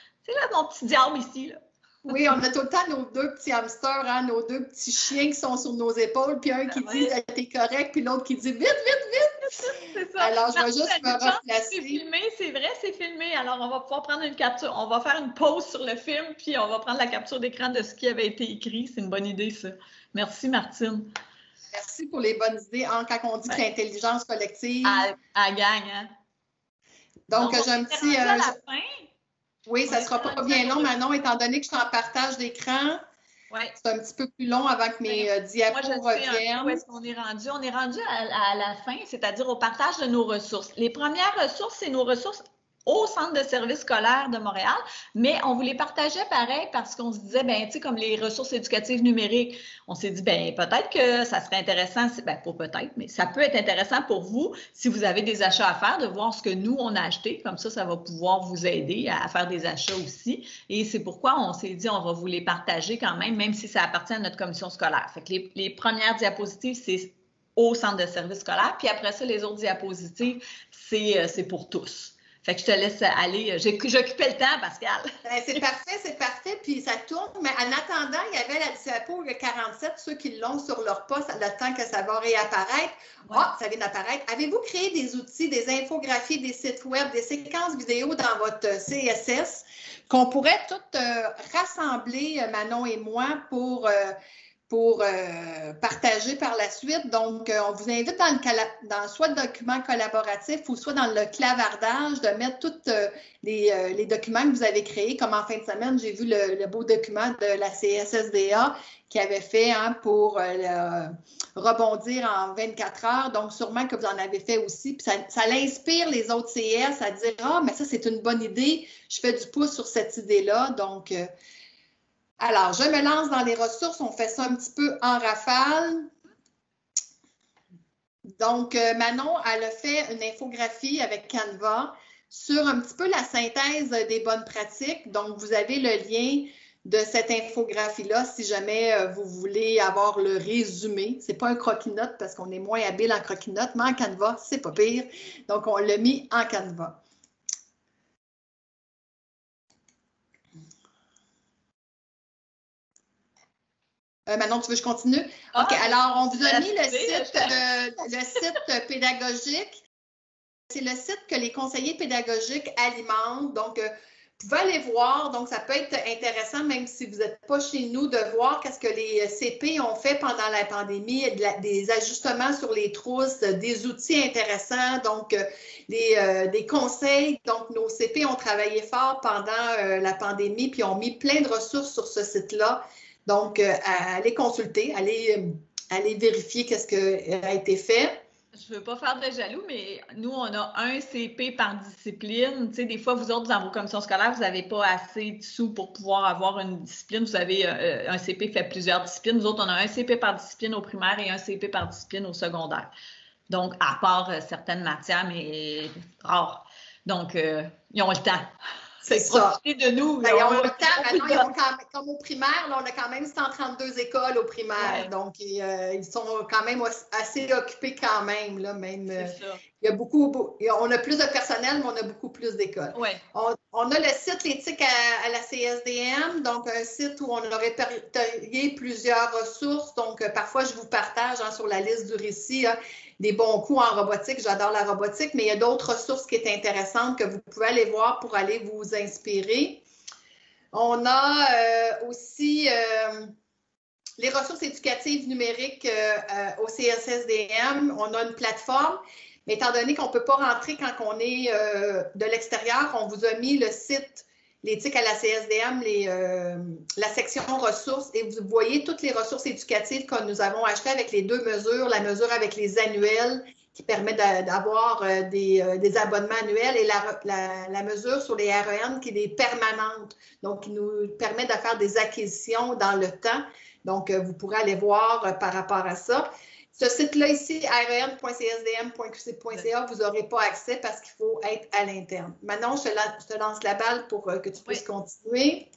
diable ici, là. Oui, on a tout le temps nos deux petits hamsters, hein, nos deux petits chiens qui sont sur nos épaules, puis un qui dit « t'es correct », puis l'autre qui dit « vite, vite, vite ». C'est ça. Alors, je vais juste me replacer. C'est filmé, c'est vrai, c'est filmé. Alors, on va pouvoir prendre une capture. On va faire une pause sur le film, puis on va prendre la capture d'écran de ce qui avait été écrit. C'est une bonne idée, ça. Merci, Martine. Merci pour les bonnes idées. Hein, quand on dit que l'intelligence collective... À gagne, hein? Donc j'ai un petit... à la fin. Oui, ça ne sera pas bien long, Manon, étant donné que je suis en partage d'écran. Ouais. C'est un petit peu plus long avant que mes diapos reviennent. Où est-ce qu'on est rendu? On est rendu à la fin, c'est-à-dire au partage de nos ressources. Les premières ressources, c'est nos ressources au Centre de services scolaires de Montréal, mais on vous les partageait pareil parce qu'on se disait, ben tu sais, comme les ressources éducatives numériques, on s'est dit, ben peut-être que ça serait intéressant, ben pas peut-être, mais ça peut être intéressant pour vous, si vous avez des achats à faire, de voir ce que nous, on a acheté. Comme ça va pouvoir vous aider à faire des achats aussi. Et c'est pourquoi on s'est dit, on va vous les partager quand même si ça appartient à notre commission scolaire. Fait que les premières diapositives, c'est au Centre de services scolaires, puis après ça, les autres diapositives, c'est pour tous. Fait que je te laisse aller. J'occupais le temps, Pascal. C'est parfait. Puis ça tourne. Mais en attendant, il y avait la diapo 47, ceux qui l'ont sur leur poste, le temps que ça va réapparaître. Ça vient d'apparaître. Avez-vous créé des outils, des infographies, des sites web, des séquences vidéo dans votre CSS qu'on pourrait toutes rassembler, Manon et moi, pour partager par la suite. Donc, on vous invite dans soit le document collaboratif ou soit dans le clavardage de mettre tous les documents que vous avez créés. Comme en fin de semaine, j'ai vu le beau document de la CSSDA qui avait fait pour rebondir en 24 heures. Donc, sûrement que vous en avez fait aussi. Puis ça l'inspire les autres CS à dire « Ah, mais ça, c'est une bonne idée. Je fais du pouce sur cette idée-là. » Donc, alors, je me lance dans les ressources. On fait ça un petit peu en rafale. Donc, Manon, elle a fait une infographie avec Canva sur un petit peu la synthèse des bonnes pratiques. Donc, vous avez le lien de cette infographie-là si jamais vous voulez avoir le résumé. Ce n'est pas un croquis-notes parce qu'on est moins habile en croquis-notes, mais en Canva, c'est pas pire. Donc, on l'a mis en Canva. Manon, tu veux que je continue? OK, alors on vous a mis le site pédagogique. C'est le site que les conseillers pédagogiques alimentent. Donc, vous pouvez aller voir. Donc, ça peut être intéressant, même si vous n'êtes pas chez nous, de voir qu'est-ce que les CP ont fait pendant la pandémie, des ajustements sur les trousses, des outils intéressants, donc des conseils. Donc, nos CP ont travaillé fort pendant la pandémie, puis ont mis plein de ressources sur ce site-là. Donc, allez consulter, allez vérifier qu'est-ce qui a été fait. Je ne veux pas faire de jaloux, mais nous, on a un CP par discipline. Tu sais, des fois, vous autres, dans vos commissions scolaires, vous n'avez pas assez de sous pour pouvoir avoir une discipline. Vous avez un CP qui fait plusieurs disciplines. Nous autres, on a un CP par discipline au primaire et un CP par discipline au secondaire. Donc, à part certaines matières, mais rares. Donc, ils ont le temps. C'est ça. De nous. Ben, ils ont le temps. Maintenant, comme au primaire, là, on a quand même 132 écoles au primaire. Ouais. Donc, ils sont quand même assez occupés quand même. Là, même il y a on a plus de personnel, mais on a beaucoup plus d'écoles. Ouais. On a le site L'éthique à la CSDM, donc un site où on a répertorié plusieurs ressources. Donc, parfois, je vous partage sur la liste du récit des bons coups en robotique. J'adore la robotique, mais il y a d'autres ressources qui sont intéressantes que vous pouvez aller voir pour aller vous inspirer. On a aussi les ressources éducatives numériques au CSSDM. On a une plateforme, mais étant donné qu'on ne peut pas rentrer quand on est de l'extérieur, on vous a mis le site L'éthique à la CSDM, la section ressources, et vous voyez toutes les ressources éducatives que nous avons achetées avec les deux mesures, la mesure avec les annuels qui permet d'avoir des abonnements annuels et la mesure sur les REN qui est permanente, donc qui nous permet de faire des acquisitions dans le temps. Donc, vous pourrez aller voir par rapport à ça. Ce site-là ici, ren.csdm.qc.ca, vous n'aurez pas accès parce qu'il faut être à l'interne. Maintenant, je te lance la balle pour que tu puisses continuer.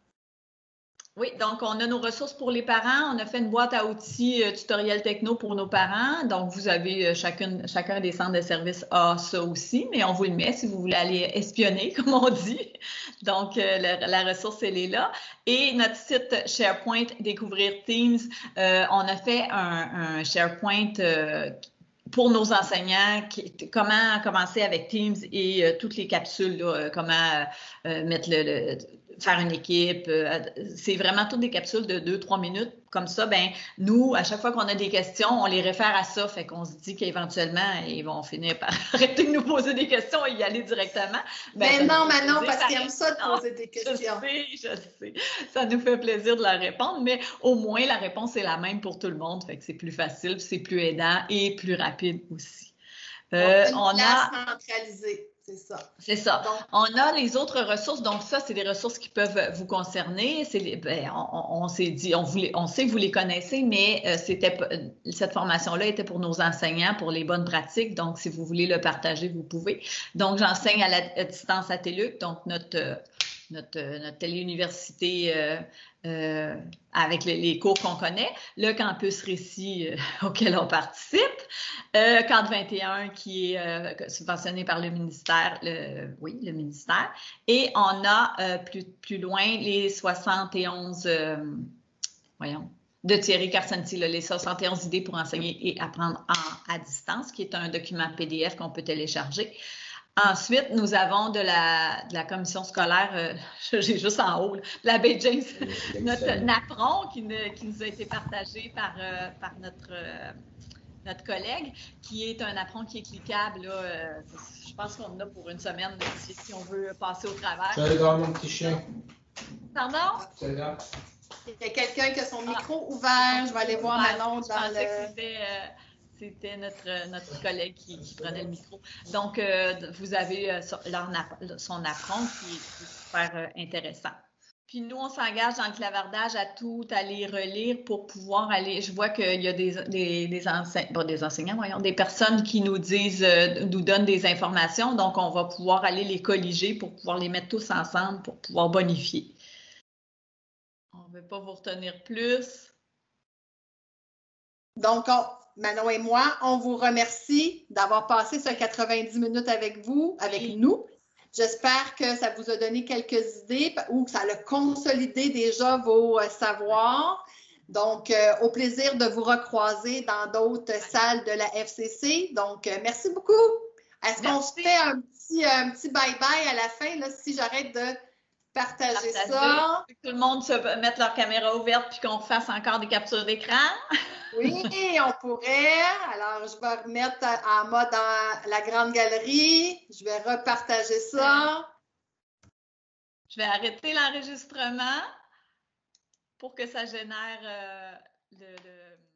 Oui, donc on a nos ressources pour les parents. On a fait une boîte à outils tutoriel techno pour nos parents. Donc, vous avez chacun des centres de services a ça aussi, mais on vous le met si vous voulez aller espionner, comme on dit. Donc, la ressource, elle est là. Et notre site SharePoint Découvrir Teams, on a fait un SharePoint pour nos enseignants, comment commencer avec Teams et toutes les capsules, là, comment mettre faire une équipe. C'est vraiment toutes des capsules de 2-3 minutes. Comme ça, ben nous, à chaque fois qu'on a des questions, on les réfère à ça. Fait qu'on se dit qu'éventuellement, ils vont finir par arrêter de nous poser des questions et y aller directement. Mais non, parce qu'ils aiment ça de poser des questions. Je sais. Ça nous fait plaisir de leur répondre, mais au moins, la réponse est la même pour tout le monde. Fait que c'est plus facile, c'est plus aidant et plus rapide aussi. On a centralisé. C'est ça. C'est ça. Donc, on a les autres ressources. Donc, ça, c'est des ressources qui peuvent vous concerner. On s'est dit, on sait que vous les connaissez, mais cette formation-là était pour nos enseignants, pour les bonnes pratiques. Donc, si vous voulez le partager, vous pouvez. Donc, j'enseigne à distance à TÉLUQ, donc notre téléuniversité avec les cours qu'on connaît, le campus Récit auquel on participe, Cadre 21 qui est subventionné par le ministère, le ministère, et on a plus loin les 71, de Thierry Carcenti, les 71 idées pour enseigner et apprendre à distance, qui est un document PDF qu'on peut télécharger. Ensuite, nous avons de la commission scolaire, j'ai juste en haut, la Baie James, notre napperon qui nous a été partagé par notre collègue, qui est un napperon qui est cliquable. Là, je pense qu'on en a pour une semaine si on veut passer au travail. Je vais aller voir mon petit chien. Pardon? Il y a quelqu'un qui a son micro ouvert. Je vais aller voir Manon dans le... C'était notre collègue qui prenait le micro. Donc, vous avez son apprend qui est super intéressant. Puis nous, on s'engage dans le clavardage à tout aller relire pour pouvoir aller. Je vois qu'il y a des enseignants, des personnes qui nous donnent des informations. Donc, on va pouvoir aller les colliger pour pouvoir les mettre tous ensemble pour pouvoir bonifier. On ne veut pas vous retenir plus. Donc, Manon et moi, on vous remercie d'avoir passé ce 90 minutes avec nous. J'espère que ça vous a donné quelques idées ou que ça a consolidé déjà vos savoirs. Donc, au plaisir de vous recroiser dans d'autres salles de la FCC. Donc, merci beaucoup. Est-ce qu'on se fait un petit bye-bye à la fin, là, si j'arrête de partager ça? Que tout le monde se mette leur caméra ouverte puis qu'on fasse encore des captures d'écran. Oui, on pourrait. Alors, je vais remettre en mode dans la grande galerie. Je vais repartager ça. Je vais arrêter l'enregistrement. pour que ça génère le